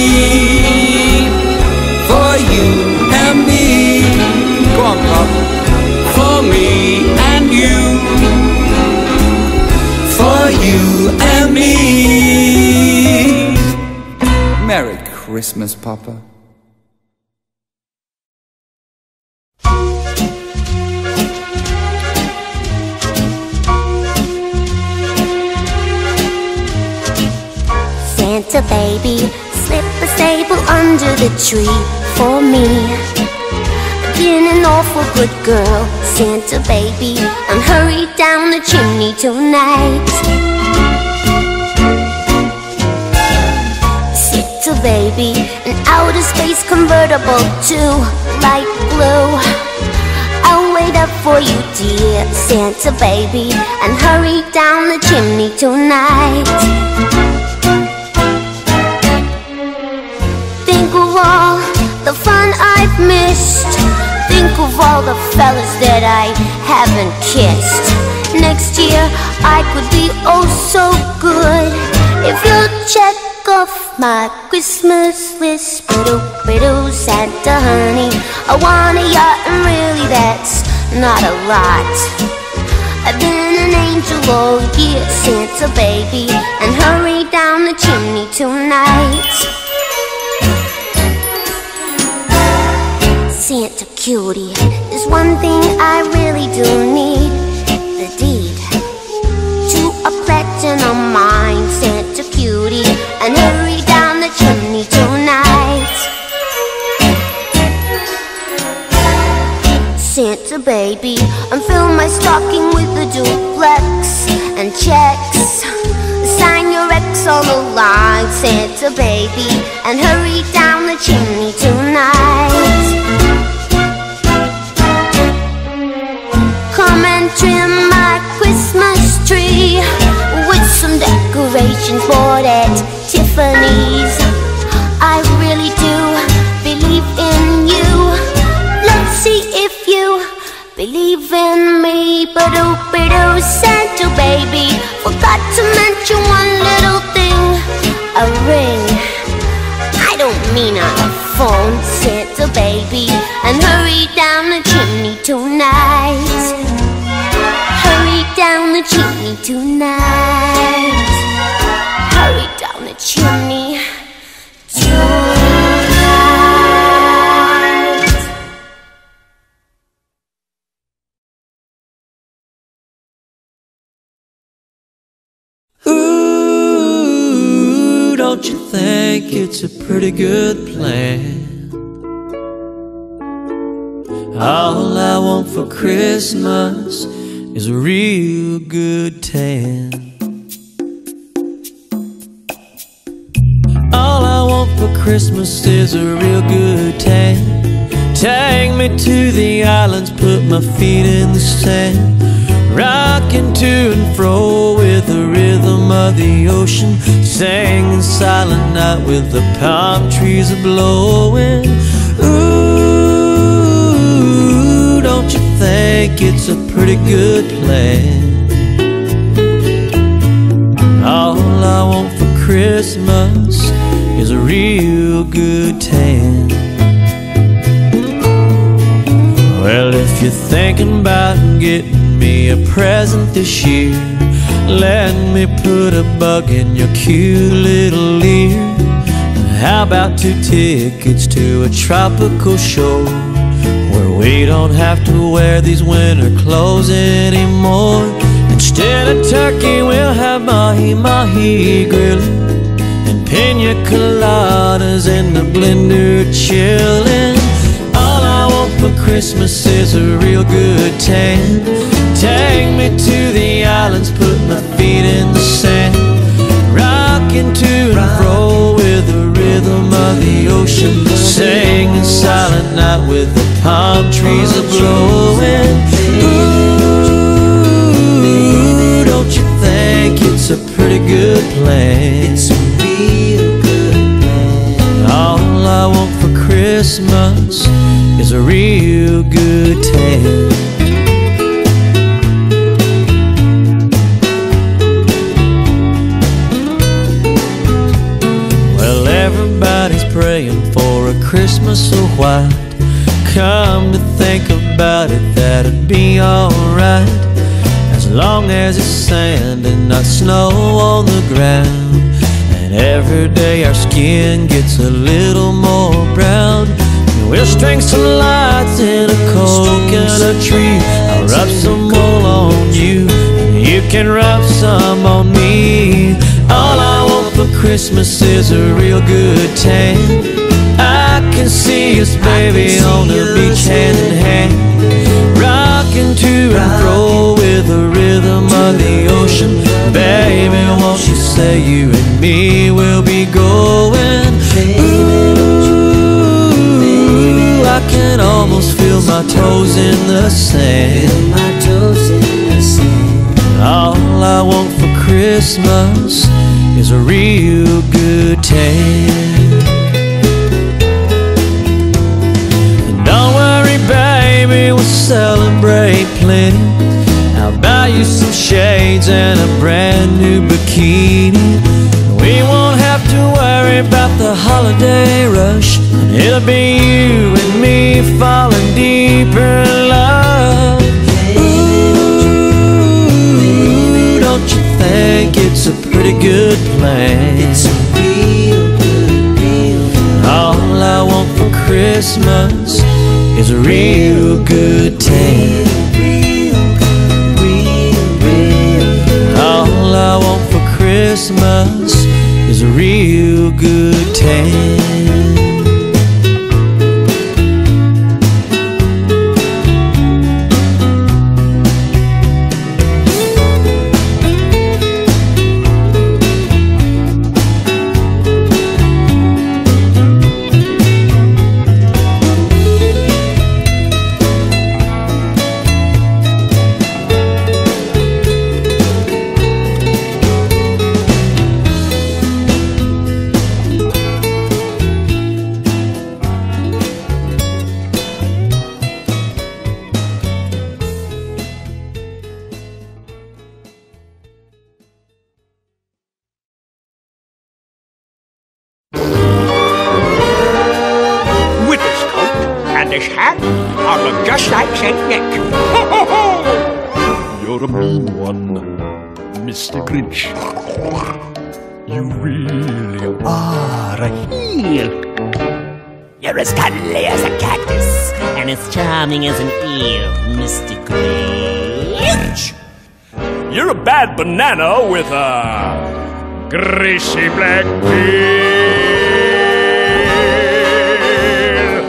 For you and me. Go on, Pop. For me and you. For you and me. Merry Christmas, Papa. Santa baby, slip a sable under the tree for me. Been an awful good girl, Santa baby, and hurry down the chimney tonight. Santa baby, an outer space convertible to light blue. I'll wait up for you, dear Santa baby, and hurry down the chimney tonight. Think of all the fun I've missed. Think of all the fellas that I haven't kissed. Next year I could be oh so good if you'll check off my Christmas list. Biddle, Santa honey, I want a yacht, and really that's not a lot. I've been an angel all year, Santa baby, and hurry down the chimney tonight. Santa cutie, there's one thing I really do need, the deed to a platinum mine, Santa cutie, and hurry down the chimney tonight. Santa baby, and fill my stocking with a duplex and checks. Sign your X on the line, Santa baby, and hurry down the chimney tonight. Come and trim my Christmas tree with some decorations bought at Tiffany's. I really do believe in you. Let's see if you believe in me. Ba-do, Santa baby, forgot to mention one little thing, a ring. I don't mean on a phone, Santa baby, and hurry down the chimney tonight. Hurry down the and cheat me tonight. Hurry down the chimney tonight. Ooh, don't you think it's a pretty good plan? All I want for Christmas is a real good tan. All I want for Christmas is a real good tan. Take me to the islands, put my feet in the sand, rocking to and fro with the rhythm of the ocean, singing Silent Night with the palm trees a-blowing. Ooh, don't you think it's a pretty good plan? All I want for Christmas is a real good tan. Well, if you're thinking about getting me a present this year, let me put a bug in your cute little ear. How about 2 tickets to a tropical shore, where we don't have to wear these winter clothes anymore? Instead of turkey, we'll have mahi-mahi grilling and pina coladas in the blender chilling. All I want for Christmas is a real good tan. Take me to the islands, put my feet in the sand, rocking to and fro with the rhythm of the ocean, singing Silent Night with the palm trees a-blowing. Ooh, don't you think it's a pretty good plan? It's a real good plan. All I want for Christmas is a real good tan. Well, everybody's praying for a Christmas so white. Come to think about it, that'd be alright, as long as it's sand and not snow on the ground. And every day our skin gets a little more brown. We'll string some lights in a coconut tree. I'll rub some wool on you, and you can rub some on me. All I want for Christmas is a real good tan. I can see us, baby, on the beach hand in hand, rocking to and fro with the rhythm of the ocean. Baby, won't you say you and me will be going? Ooh, I can almost feel my toes in the sand. All I want for Christmas is a real good tan. Don't worry, baby, we'll celebrate plenty. I'll buy you some shades and a brand new bikini. We won't have to worry about the holiday rush, and it'll be you and me falling deeper in love. Ooh, don't you think it's a pretty good plan? It's a real good. All I want for Christmas is a real good tan. All I want for Christmas is a real good tan. This hat, I'll look just like Saint Nick. Ho, ho, ho! You're a mean one, Mr. Grinch. You really are a heel. You're as cuddly as a cactus and as charming as an eel, Mr. Grinch. You're a bad banana with a greasy black peel.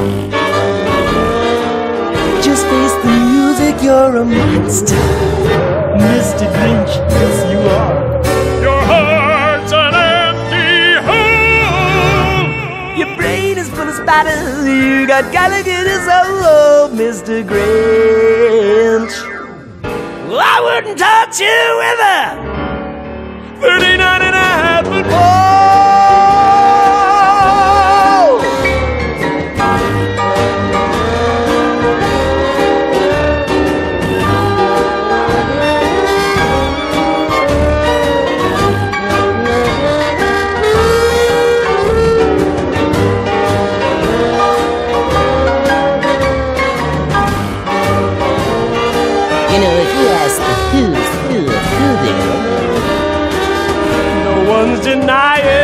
Just face the music, you're a monster, Mr. Grinch, yes you are. Your heart's an empty hole. Your brain is full of spiders, you got Gallagher's soul, Mr. Grinch. Well, I wouldn't touch you with a 39 and a half foot pole. You know, if you ask the who's who of who there, No one's denying.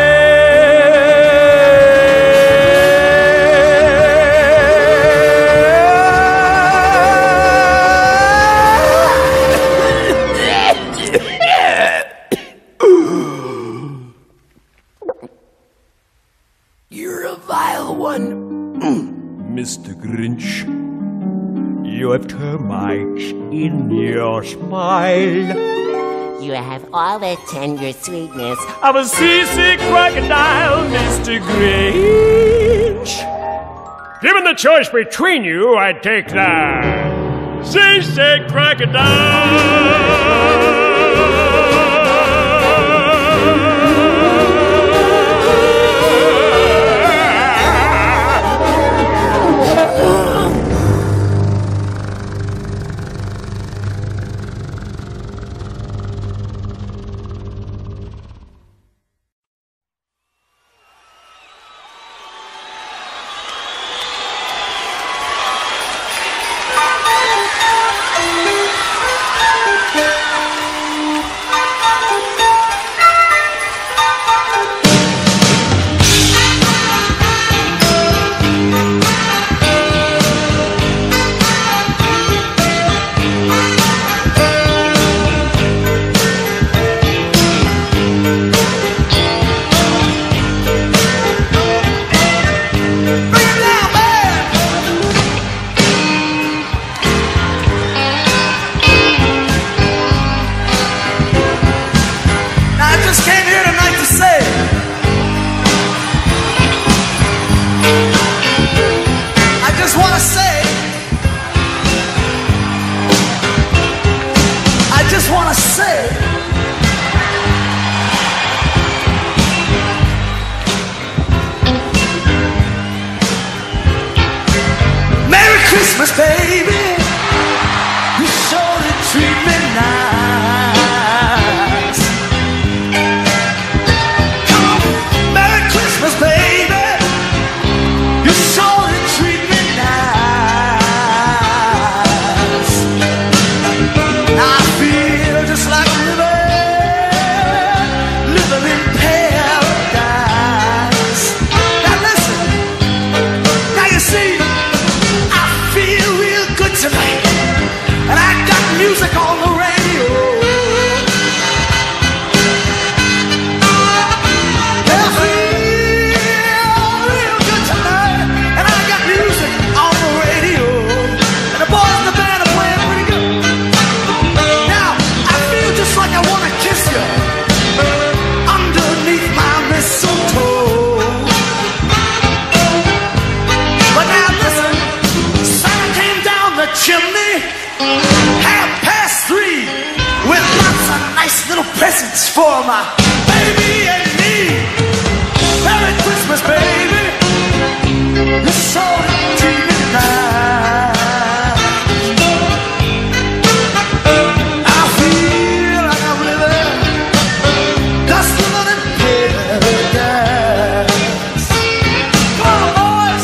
You're a vile one, Mr. Grinch. You have termites in your smile. you have all the tender sweetness of a seasick crocodile, Mr. Grinch. Given the choice between you, I'd take the seasick crocodile. Christmas, baby, you sure did treat me nice. Come on, Merry Christmas, baby, you sure did treat me nice. I feel just like living in paradise. Now listen, now you see, tonight, and I got music on the radio. I feel real good tonight, and I got music on the radio. And the boys in the band are playing pretty good. Now, I feel just like I want to kiss you underneath my mistletoe. But now listen, Santa came down the chimney 3:30 with lots of nice little presents for my baby and me. Merry Christmas, baby, you so treat me nice. I feel like I'm living, just living in paradise. Come on, boys.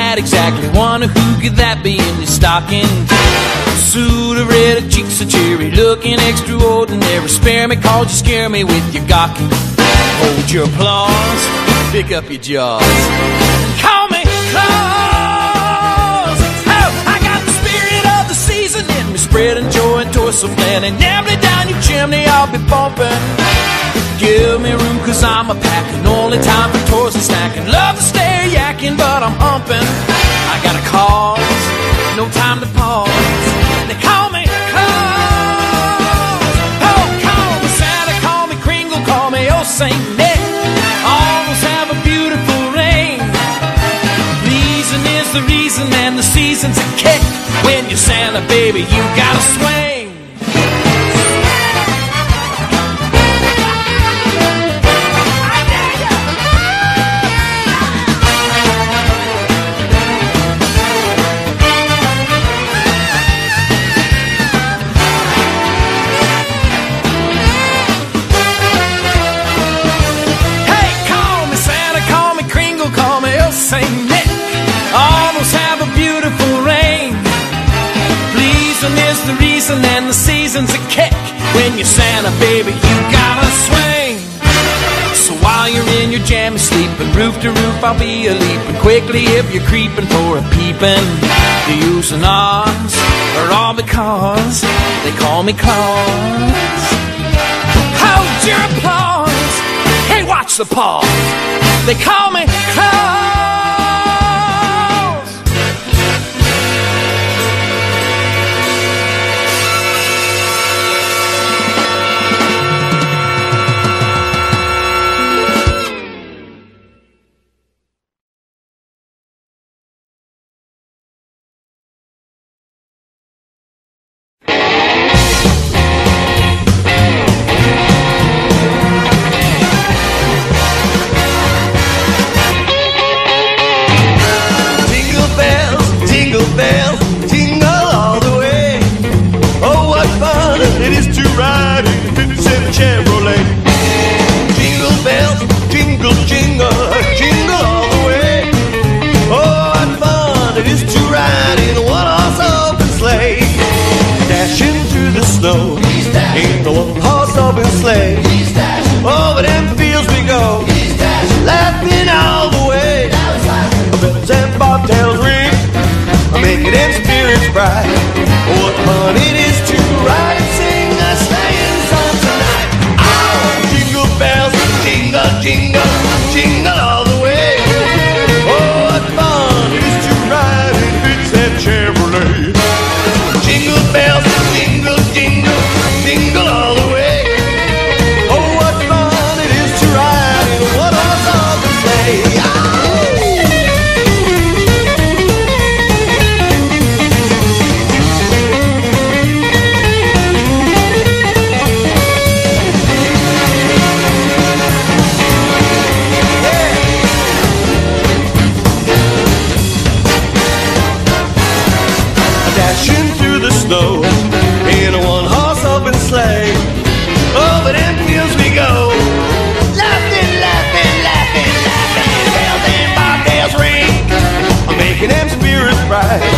that exactly? Wonder who could that be in your stocking? Suit of red, cheeks of cherry, looking extraordinary. Spare me, cause you scare me with your gawking. Hold your applause, pick up your jaws, call me Claus. Oh, I got the spirit of the season in me, spreading joy and torso planning. Nibbly down your chimney, I'll be bumping. Give me room, cause I'm a packing. Only time for tours and snacking. Love to stay yakking, but I'm humping. I got a cause, no time to pause. They call me Claus. Oh, call me Santa, call me Kringle, call me old Saint Nick. Always have a beautiful rain. Pleasing is the reason, and the season's a kick. When you're Santa, baby, you gotta swing. Saint Nick, almost have a beautiful rain. Pleasing is the reason, and the season's a kick. When you're Santa, baby, you gotta swing. So while you're in your jammy sleeping, roof to roof, I'll be a leaping quickly if you're creeping for a peeping. The U's and R's are all because they call me Claus. Hold your applause. Hey, watch the pause. They call me Claus. In the one-horse open sleigh, over them fields we go, laughing all the way. Bells and bobtails ring, making them spirits bright. What fun it is to ride and sing a sleighing song tonight. Oh, jingle bells, jingle, jingle, jingle all the way. Oh, what fun it is to ride in Fitz and Chevrolet. Jingle bells, jingle, jingle, jingle all the way. Oh, what fun it is to ride in a one-horse open sleigh. Dashing through the snow in a one-horse open sleigh, over them fields we go, laughing, laughing, laughing, laughing. Bells and bobtails ring, making them spirits bright.